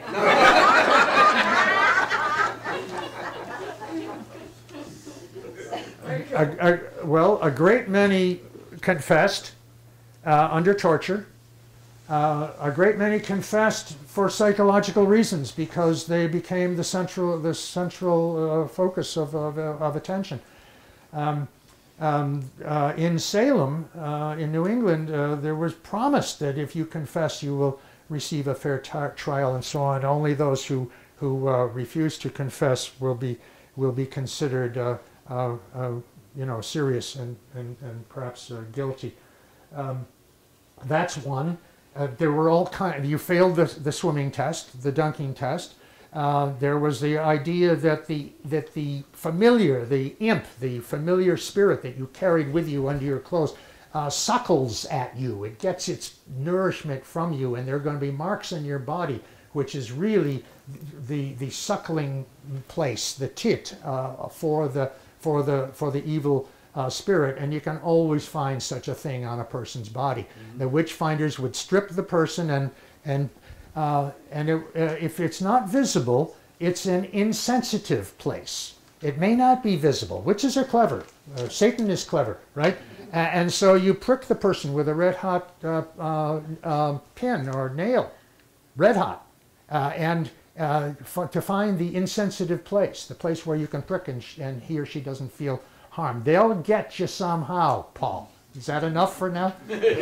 a, a, well, a great many confessed. Uh, under torture. Uh, a great many confessed for psychological reasons because they became the central, the central uh, focus of, of, of attention. Um, um, uh, in Salem, uh, in New England, uh, there was promise that if you confess, you will receive a fair trial and so on. Only those who who uh, refuse to confess will be will be considered, uh, uh, uh, you know, serious and and, and perhaps uh, guilty. Um, That's one. Uh, there were all kind. You failed the, the swimming test, the dunking test. Uh, there was the idea that the that the familiar, the imp, the familiar spirit that you carried with you under your clothes, uh, suckles at you. It gets its nourishment from you, and there are going to be marks in your body, which is really the the suckling place, the tit uh, for the for the for the evil. Uh, spirit, and you can always find such a thing on a person's body. Mm-hmm. The witch finders would strip the person, and and uh, and it, uh, if it's not visible, it's an insensitive place. It may not be visible. Witches are clever. Uh, Satan is clever, right? A and so you prick the person with a red hot uh, uh, uh, pin or nail, red hot, uh, and uh, to find the insensitive place, the place where you can prick and, sh and he or she doesn't feel harm. They'll get you somehow, Paul. Is that enough for now?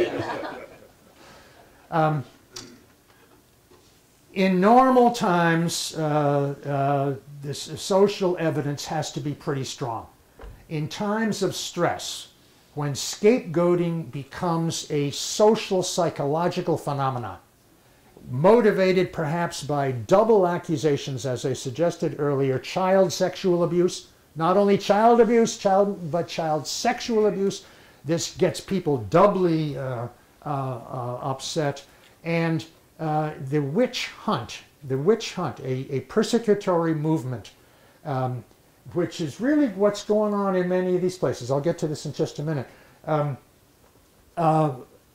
um, in normal times, uh, uh, this social evidence has to be pretty strong. In times of stress, when scapegoating becomes a social psychological phenomenon, motivated perhaps by double accusations, as I suggested earlier, child sexual abuse, not only child abuse, child, but child sexual abuse. This gets people doubly uh, uh, uh, upset. And uh, the witch hunt, the witch hunt, a, a persecutory movement, um, which is really what's going on in many of these places. I'll get to this in just a minute. Um, uh,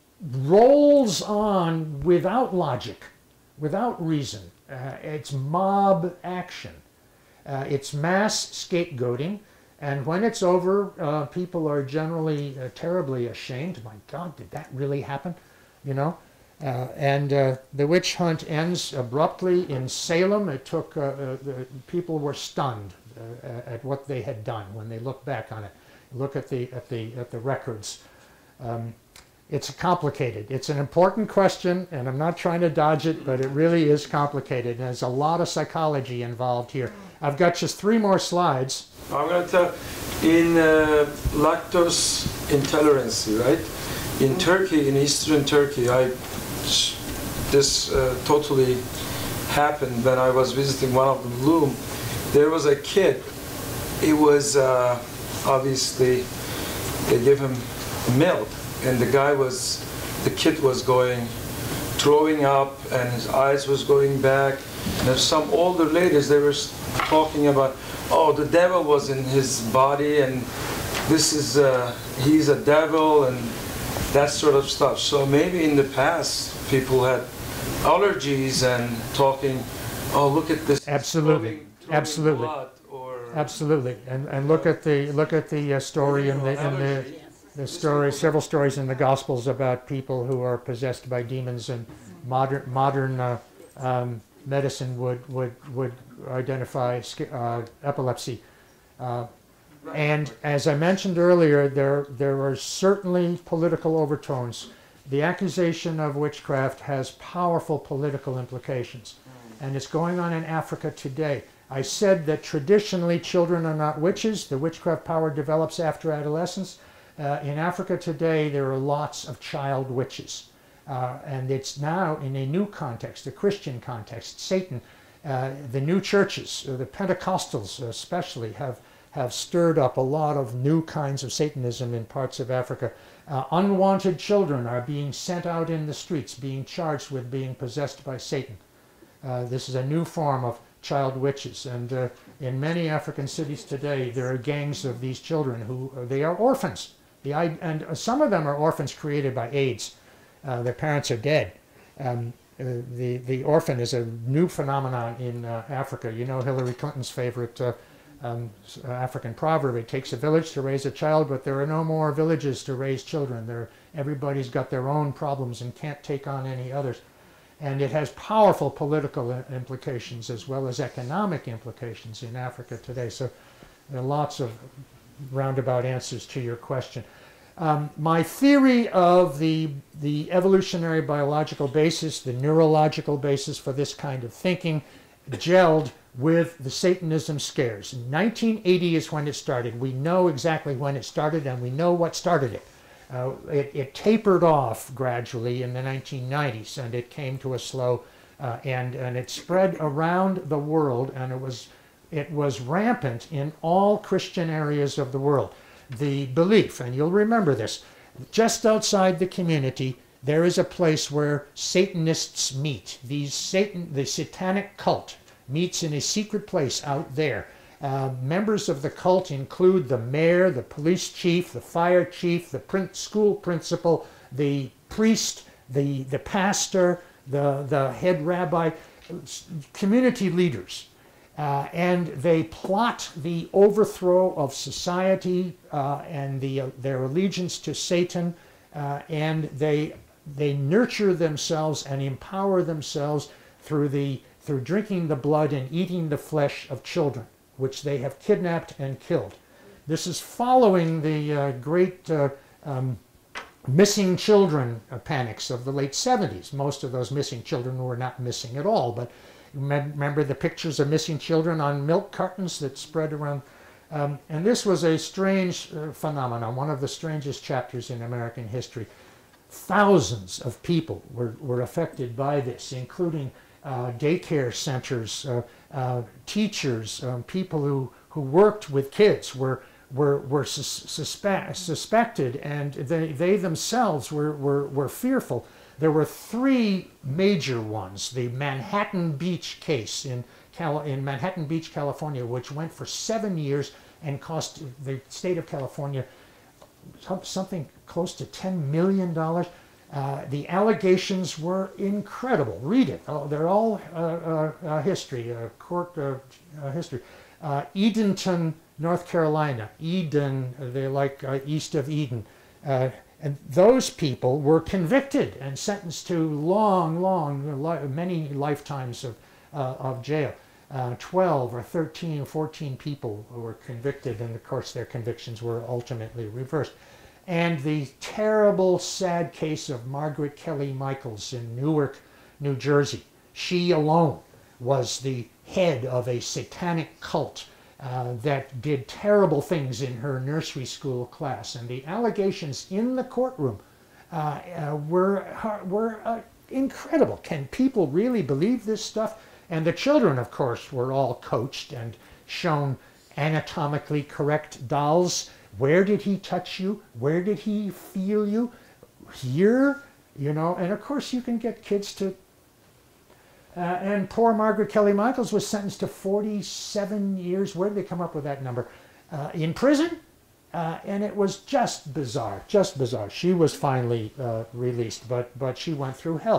rolls on without logic, without reason. Uh, it's mob action. Uh, it's mass scapegoating, and when it's over, uh, people are generally uh, terribly ashamed. My God, did that really happen? You know? Uh, and uh, the witch hunt ends abruptly in Salem. It took, uh, uh, the people were stunned uh, at what they had done when they look back on it. Look at the, at the, at the records. Um, It's complicated. It's an important question, and I'm not trying to dodge it, but it really is complicated. And there's a lot of psychology involved here. I've got just three more slides. I'm going to tell, in uh, lactose intolerance, right? In Turkey, in eastern Turkey, I, this uh, totally happened when I was visiting one of the loom. There was a kid. It was uh, obviously, they gave him milk. And the guy was, the kid was going, throwing up, and his eyes was going back. And there's some older ladies, they were talking about, oh, the devil was in his body, and this is, uh, he's a devil, and that sort of stuff. So maybe in the past, people had allergies and talking oh, look at this. Absolutely. throwing- throwing Absolutely. blood or Absolutely, and and look at the look at the uh, story in the in the the story, several stories in the Gospels about people who are possessed by demons, and modern modern uh, um, medicine would would would identify schi- uh, epilepsy. Uh, and as I mentioned earlier, there there are certainly political overtones. The accusation of witchcraft has powerful political implications, and it's going on in Africa today. I said that traditionally children are not witches. The witchcraft power develops after adolescence. Uh, in Africa today, there are lots of child witches. Uh, and it's now in a new context, a Christian context. Satan, uh, the new churches, uh, the Pentecostals especially, have, have stirred up a lot of new kinds of Satanism in parts of Africa. Uh, unwanted children are being sent out in the streets, being charged with being possessed by Satan. Uh, this is a new form of child witches, and uh, in many African cities today there are gangs of these children who uh, they are orphans. The, and uh, some of them are orphans created by AIDS. Uh, their parents are dead. Um, uh, the, the orphan is a new phenomenon in uh, Africa. You know Hillary Clinton's favorite uh, um, African proverb, it takes a village to raise a child, but there are no more villages to raise children. There, everybody's got their own problems and can't take on any others. And it has powerful political implications as well as economic implications in Africa today. So there are lots of roundabout answers to your question. Um, my theory of the, the evolutionary biological basis, the neurological basis for this kind of thinking, gelled with the Satanism scares. nineteen eighty is when it started. We know exactly when it started, and we know what started it. Uh, it, it tapered off gradually in the nineteen nineties, and it came to a slow uh, end, and it spread around the world, and it was, it was rampant in all Christian areas of the world. The belief, and you'll remember this, just outside the community, there is a place where Satanists meet. These Satan, the satanic cult meets in a secret place out there. Uh, members of the cult include the mayor, the police chief, the fire chief, the prin- school principal, the priest, the, the pastor, the, the head rabbi, community leaders. Uh, and they plot the overthrow of society uh, and the, uh, their allegiance to Satan, uh, and they, they nurture themselves and empower themselves through, the, through drinking the blood and eating the flesh of children, which they have kidnapped and killed. This is following the uh, great uh, um, missing children uh, panics of the late seventies. Most of those missing children were not missing at all, but remember the pictures of missing children on milk cartons that spread around. Um, and this was a strange uh, phenomenon, one of the strangest chapters in American history. Thousands of people were, were affected by this, including uh, daycare centers, uh, uh, teachers, um, people who, who worked with kids were, were, were sus suspe suspected, and they, they themselves were, were, were fearful. There were three major ones. The Manhattan Beach case in, Cal in Manhattan Beach, California, which went for seven years and cost the state of California something close to ten million dollars. Uh, the allegations were incredible. Read it. Oh, they're all uh, uh, uh, history, uh, court uh, uh, history. Uh, Edenton, North Carolina. Eden, they're like uh, east of Eden. Uh, and those people were convicted and sentenced to long, long, li many lifetimes of, uh, of jail. Uh, twelve or thirteen or fourteen people were convicted, and of course their convictions were ultimately reversed. And the terrible, sad case of Margaret Kelly Michaels in Newark, New Jersey. She alone was the head of a satanic cult uh, that did terrible things in her nursery school class. And the allegations in the courtroom uh, uh, were, were uh, incredible. Can people really believe this stuff? And the children, of course, were all coached and shown anatomically correct dolls. Where did he touch you? Where did he feel you? Here? You know, and of course you can get kids to... Uh, and poor Margaret Kelly Michaels was sentenced to forty-seven years. Where did they come up with that number? Uh, in prison? Uh, and it was just bizarre, just bizarre. She was finally uh, released, but, but she went through hell.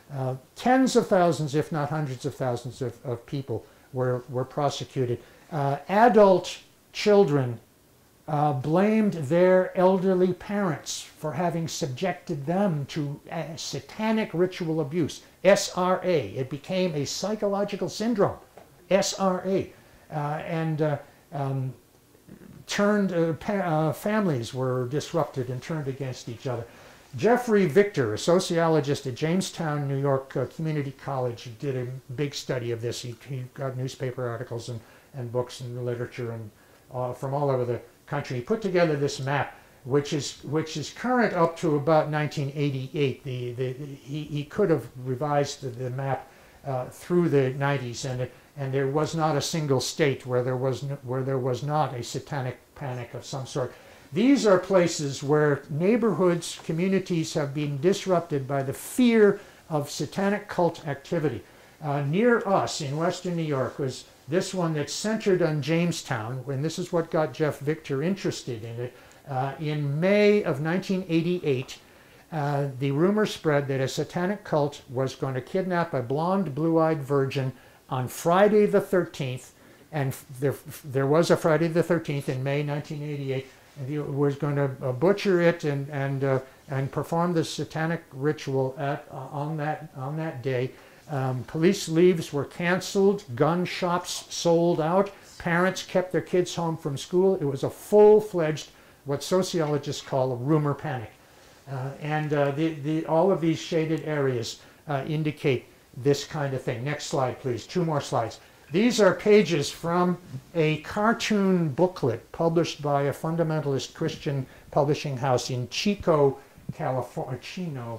Uh, tens of thousands, if not hundreds of thousands of, of people were, were prosecuted. Uh, adult children uh, blamed their elderly parents for having subjected them to uh, satanic ritual abuse. S R A. It became a psychological syndrome. S R A. Uh, and uh, um, turned, uh, pa uh, families were disrupted and turned against each other. Jeffrey Victor, a sociologist at Jamestown, New York uh, Community College, did a big study of this. He, he got newspaper articles and, and books and literature and uh, from all over the country. He put together this map, which is which is current up to about nineteen eighty-eight. The, the, the he, he could have revised the, the map uh, through the nineties, and and there was not a single state where there was no, where there was not a satanic panic of some sort. These are places where neighborhoods, communities have been disrupted by the fear of satanic cult activity. Uh, near us in Western New York was this one that's centered on Jamestown, and this is what got Jeff Victor interested in it. Uh, in May of nineteen eighty-eight, uh, the rumor spread that a satanic cult was going to kidnap a blonde, blue-eyed virgin on Friday the thirteenth, and there, there was a Friday the thirteenth in May nineteen eighty-eight. And he was going to uh, butcher it and and uh, and perform the satanic ritual at uh, on that on that day. Um, police leaves were canceled. Gun shops sold out. Parents kept their kids home from school. It was a full-fledged, what sociologists call a rumor panic. Uh, and uh, the the all of these shaded areas uh, indicate this kind of thing. Next slide, please. Two more slides. These are pages from a cartoon booklet published by a fundamentalist Christian publishing house in Chico, California. Chino,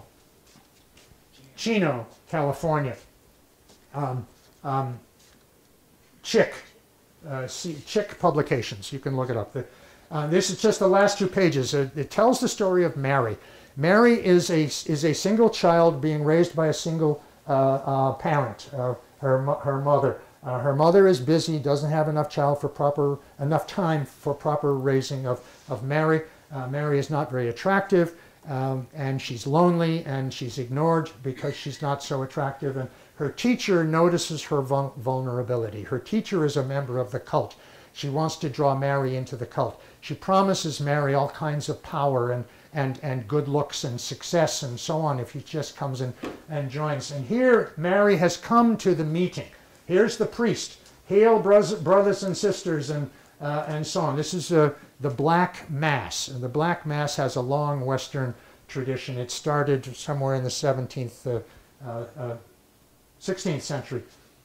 Chino, California. Um, um, Chick, uh, see, Chick Publications. You can look it up. The, uh, this is just the last two pages. Uh, it tells the story of Mary. Mary is a is a single child being raised by a single uh, uh, parent, uh, her her mother. Uh, her mother is busy, doesn't have enough child for proper enough time for proper raising of of Mary. Uh, Mary is not very attractive, um, and she's lonely, and she's ignored because she's not so attractive. And her teacher notices her vul vulnerability. Her teacher is a member of the cult. She wants to draw Mary into the cult. She promises Mary all kinds of power and and and good looks and success and so on if he just comes in and joins. And here Mary has come to the meeting. Here's the priest. Hail, brothers and sisters, and uh, and so on. This is uh, the Black Mass. And the Black Mass has a long Western tradition. It started somewhere in the seventeenth, uh, uh, uh, sixteenth century.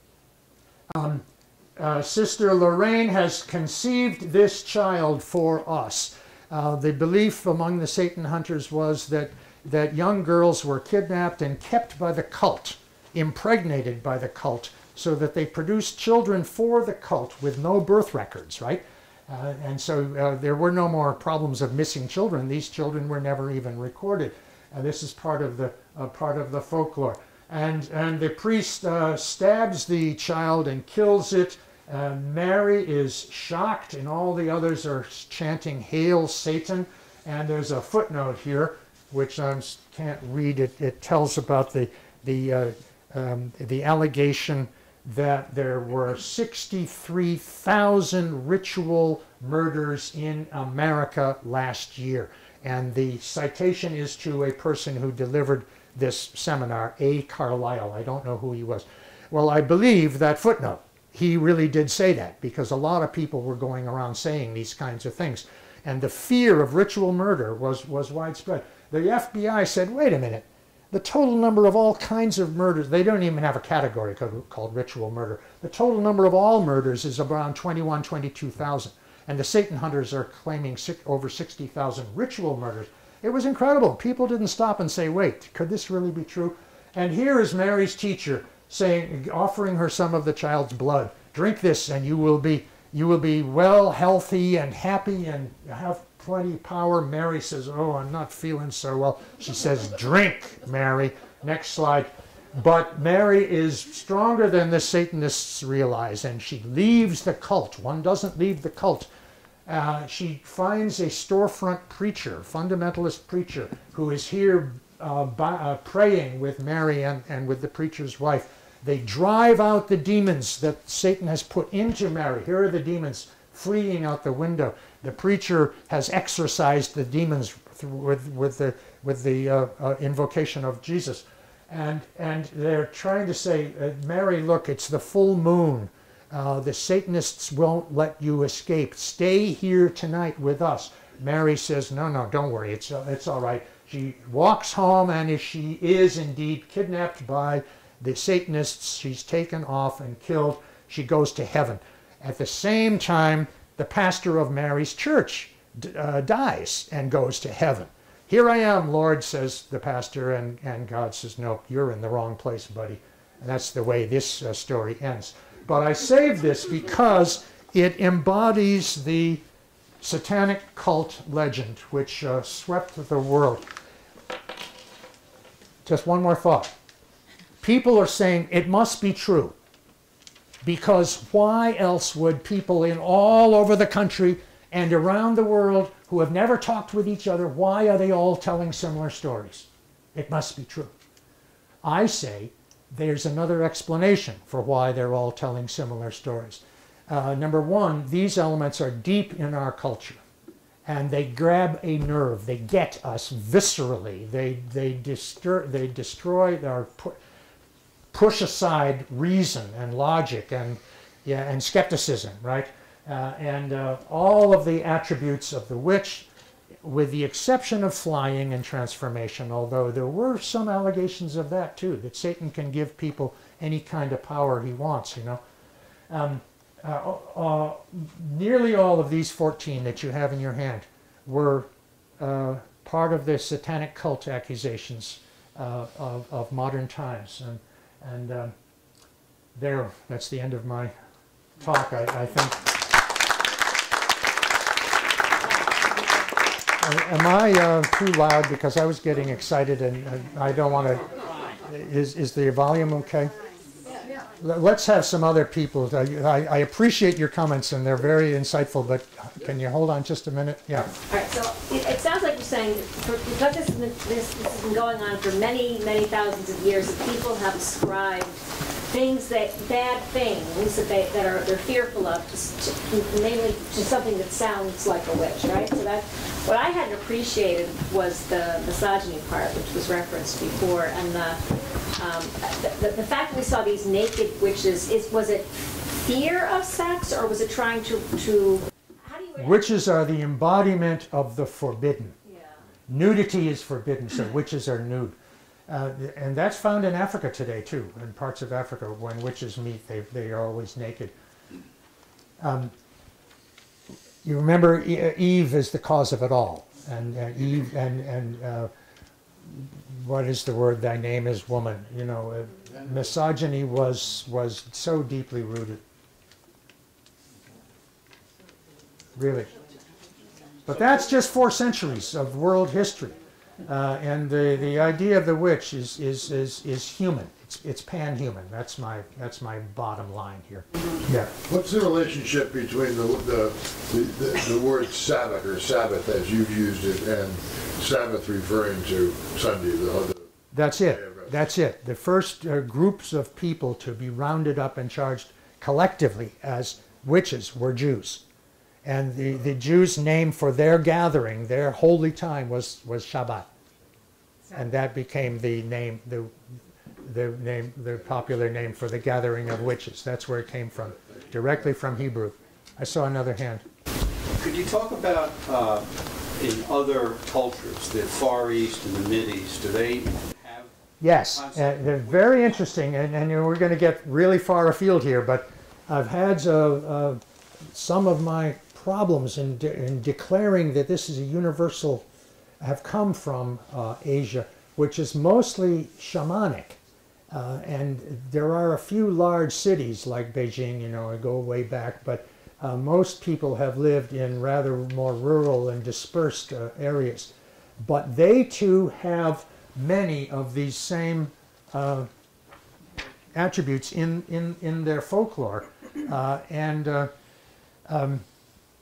Um, uh, Sister Lorraine has conceived this child for us. Uh, the belief among the Satan hunters was that that young girls were kidnapped and kept by the cult, impregnated by the cult, so that they produced children for the cult with no birth records, right? Uh, and so uh, there were no more problems of missing children. These children were never even recorded. Uh, this is part of the uh, part of the folklore. And and the priest uh, stabs the child and kills it. Uh, Mary is shocked, and all the others are chanting "Hail Satan." And there's a footnote here, which I can't read. It it tells about the the uh, um, the allegation that there were sixty-three thousand ritual murders in America last year. And the citation is to a person who delivered this seminar, A. Carlisle. I don't know who he was. Well, I believe that footnote. He really did say that, because a lot of people were going around saying these kinds of things. And the fear of ritual murder was, was widespread. The F B I said, wait a minute. The total number of all kinds of murders, they don't even have a category called, called ritual murder. The total number of all murders is around twenty-one, twenty-two thousand. And the Satan hunters are claiming six, over sixty thousand ritual murders. It was incredible. People didn't stop and say, wait, could this really be true? And here is Mary's teacher saying, offering her some of the child's blood. Drink this and you will be, you will be well, healthy, and happy, and have plenty of power. Mary says, oh, I'm not feeling so well. She says, drink, Mary. Next slide. But Mary is stronger than the Satanists realize, and she leaves the cult. One doesn't leave the cult. Uh, she finds a storefront preacher, fundamentalist preacher, who is here uh, by, uh, praying with Mary and, and with the preacher's wife. They drive out the demons that Satan has put into Mary. Here are the demons fleeing out the window. The preacher has exorcised the demons with, with the, with the uh, uh, invocation of Jesus. And, and they're trying to say, uh, Mary, look, it's the full moon. Uh, the Satanists won't let you escape. Stay here tonight with us. Mary says, no, no, don't worry. It's, uh, it's all right. She walks home, and if she is indeed kidnapped by the Satanists, she's taken off and killed. She goes to heaven. At the same time, the pastor of Mary's church uh, dies and goes to heaven. Here I am, Lord, says the pastor, and, and God says, no, you're in the wrong place, buddy. And that's the way this uh, story ends. But I saved this because it embodies the satanic cult legend which uh, swept the world. Just one more thought. People are saying it must be true, because why else would people in all over the country and around the world who have never talked with each other, why are they all telling similar stories? It must be true. I say there's another explanation for why they're all telling similar stories. Uh, number one, these elements are deep in our culture, and they grab a nerve. They get us viscerally. They, they, distur they destroy or pu push aside reason and logic and, yeah, and skepticism, right? Uh, and uh, all of the attributes of the witch, with the exception of flying and transformation, although there were some allegations of that too, that Satan can give people any kind of power he wants, you know. Um, uh, uh, nearly all of these fourteen that you have in your hand were uh, part of the satanic cult accusations uh, of, of modern times. And, and um, there, that's the end of my talk, I, I think. Am I uh, too loud? Because I was getting excited, and uh, I don't want to. Is is the volume okay? Let's have some other people. I, I, I appreciate your comments, and they're very insightful. But can you hold on just a minute? Yeah. All right. So it, it sounds like you're saying, for, because this, this this has been going on for many many thousands of years, that people have ascribed things that bad things that they that are they're fearful of, to, to, mainly to something that sounds like a witch, right? So that what I hadn't appreciated was the misogyny part, which was referenced before, and the um, the, the fact that we saw these naked witches. Is was it fear of sex, or was it trying to to? How do you? Witches are the embodiment of the forbidden. Yeah. Nudity is forbidden, so witches are nude. Uh, and that's found in Africa today, too. In parts of Africa, when witches meet, they, they are always naked. Um, you remember Eve is the cause of it all. And uh, Eve, and, and uh, what is the word? Thy name is woman. You know, uh, misogyny was, was so deeply rooted. Really. But that's just four centuries of world history. Uh, and the, the idea of the witch is, is, is, is human. It's, it's pan-human. That's my, that's my bottom line here. Yeah. What's the relationship between the, the, the, the word Sabbath, or Sabbath as you've used it, and Sabbath referring to Sunday? The, the That's it. That's it. The first uh, groups of people to be rounded up and charged collectively as witches were Jews. And the, the Jews' name for their gathering, their holy time, was, was Shabbat. And that became the name, the, the name, the popular name for the gathering of witches. That's where it came from, directly from Hebrew. I saw another hand. Could you talk about uh, in other cultures, the Far East and the Mid East, do they have? Yes, uh, they're very interesting, and, and we're going to get really far afield here, but I've had uh, uh, some of my problems in, de in declaring that this is a universal have come from uh, Asia, which is mostly shamanic. Uh, and there are a few large cities like Beijing, you know, I go way back, but uh, most people have lived in rather more rural and dispersed uh, areas. But they too have many of these same uh, attributes in, in, in their folklore. Uh, and uh, um,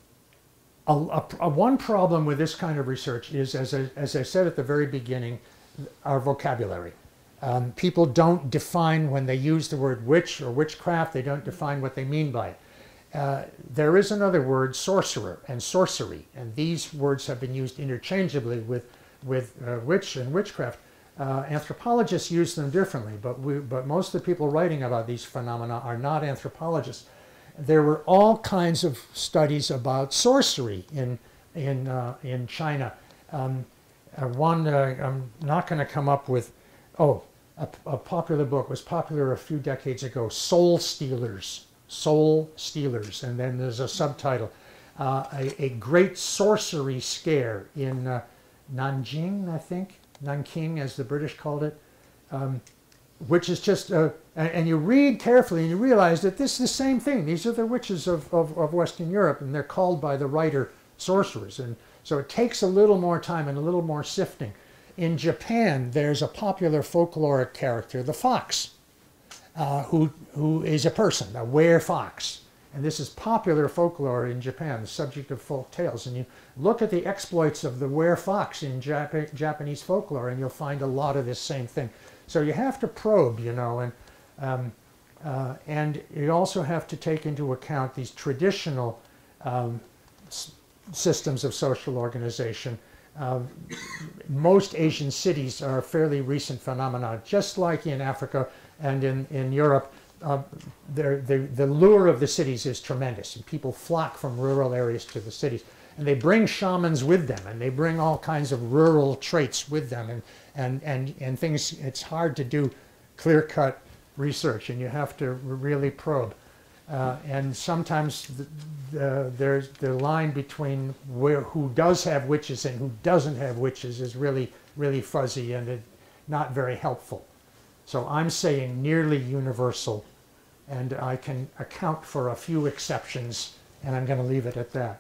A, a, a one problem with this kind of research is, as I, as I said at the very beginning, our vocabulary. Um, people don't define when they use the word witch or witchcraft, they don't define what they mean by it. Uh, there is another word, sorcerer and sorcery, and these words have been used interchangeably with, with uh, witch and witchcraft. Uh, anthropologists use them differently, but, we, but most of the people writing about these phenomena are not anthropologists. There were all kinds of studies about sorcery in, in, uh, in China. Um, uh, one, uh, I'm not going to come up with, oh, a, a popular book was popular a few decades ago, Soul Stealers. Soul Stealers, and then there's a subtitle, uh, a, a great sorcery scare in uh, Nanjing, I think, Nanking as the British called it, um, which is just, uh, and, and you read carefully and you realize that this is the same thing. These are the witches of, of, of Western Europe, and they're called by the writer sorcerers, and so it takes a little more time and a little more sifting. In Japan, there's a popular folkloric character, the fox. Uh, who, who is a person, a were-fox. And this is popular folklore in Japan, the subject of folk tales. And you look at the exploits of the were-fox in Jap Japanese folklore, and you'll find a lot of this same thing. So you have to probe, you know, and, um, uh, and you also have to take into account these traditional um, systems of social organization. Uh, most Asian cities are a fairly recent phenomenon, just like in Africa and in, in Europe. Uh, the, the lure of the cities is tremendous, and people flock from rural areas to the cities. And they bring shamans with them, and they bring all kinds of rural traits with them, and, and, and, and things. It's hard to do clear-cut research, and you have to really probe. Uh, and sometimes the, the, there's the line between where, who does have witches and who doesn't have witches is really, really fuzzy and it, not very helpful. So I'm saying nearly universal, and I can account for a few exceptions, and I'm going to leave it at that.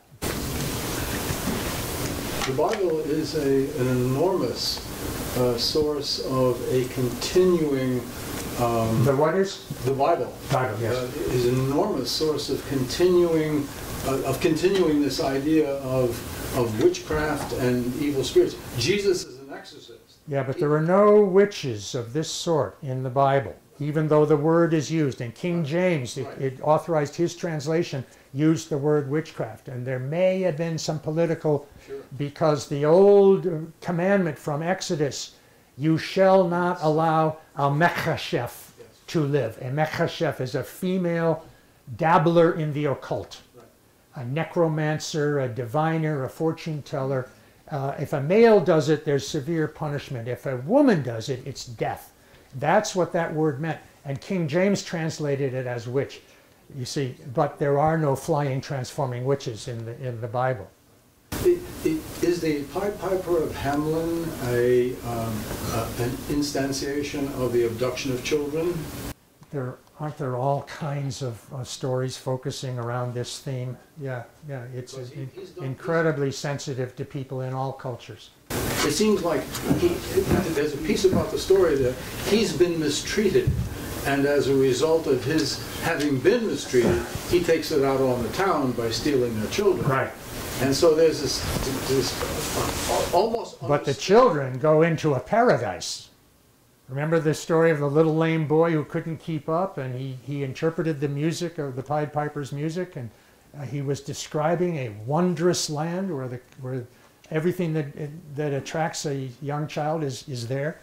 The Bible is a, an enormous uh, source of a continuing Um, the what is? The Bible. Bible, yes. Uh, is an enormous source of continuing, uh, of continuing this idea of, of witchcraft and evil spirits. Jesus is an exorcist. Yeah, but there are no witches of this sort in the Bible, even though the word is used. And King James, it, Right. it authorized his translation, used the word witchcraft. And there may have been some political, Sure. because the old commandment from Exodus, you shall not allow a mechashef to live. A mechashef is a female dabbler in the occult, Right. a necromancer, a diviner, a fortune teller. Uh, if a male does it, there's severe punishment. If a woman does it, it's death. That's what that word meant. And King James translated it as witch, you see. But there are no flying, transforming witches in the, in the Bible. It, it, is the Pied Piper of Hamelin a, um, uh, an instantiation of the abduction of children? There aren't there all kinds of uh, stories focusing around this theme? Yeah, yeah, it's Because he- in- he's done- incredibly sensitive to people in all cultures. It seems like he, there's a piece about the story that he's been mistreated, and as a result of his having been mistreated, he takes it out on the town by stealing their children. Right. And so there's this, this uh, almost... But the children go into a paradise. Remember the story of the little lame boy who couldn't keep up, and he, he interpreted the music of the Pied Piper's music, and uh, he was describing a wondrous land where, the, where everything that, that attracts a young child is, is there.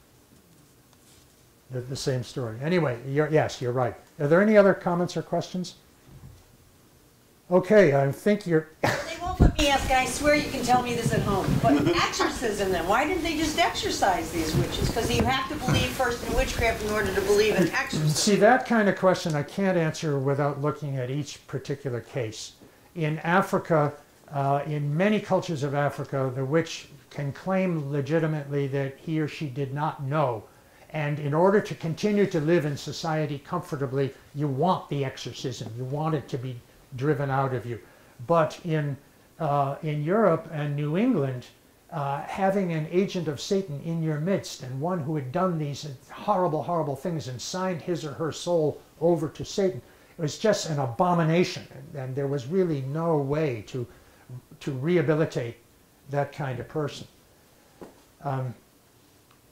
The, the same story. Anyway, you're, yes, you're right. Are there any other comments or questions? Okay, I think you're... They won't let me ask, and I swear you can tell me this at home, but exorcism then, why didn't they just exorcise these witches? Because you have to believe first in witchcraft in order to believe in exorcism. See, that kind of question I can't answer without looking at each particular case. In Africa, uh, in many cultures of Africa, the witch can claim legitimately that he or she did not know. And in order to continue to live in society comfortably, you want the exorcism. You want it to be driven out of you. But in, uh, in Europe and New England, uh, having an agent of Satan in your midst and one who had done these horrible, horrible things and signed his or her soul over to Satan, it was just an abomination. And, and there was really no way to, to rehabilitate that kind of person. Um,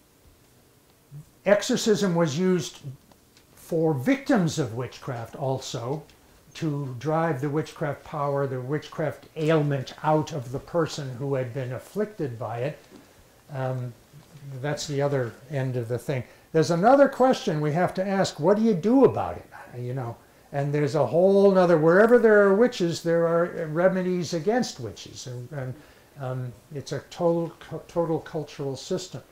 exorcism was used for victims of witchcraft also, to drive the witchcraft power, the witchcraft ailment out of the person who had been afflicted by it. Um, that's the other end of the thing. There's another question we have to ask: what do you do about it? You know, and there's a whole nother, wherever there are witches, there are remedies against witches, and, and um, it's a total, total cultural system.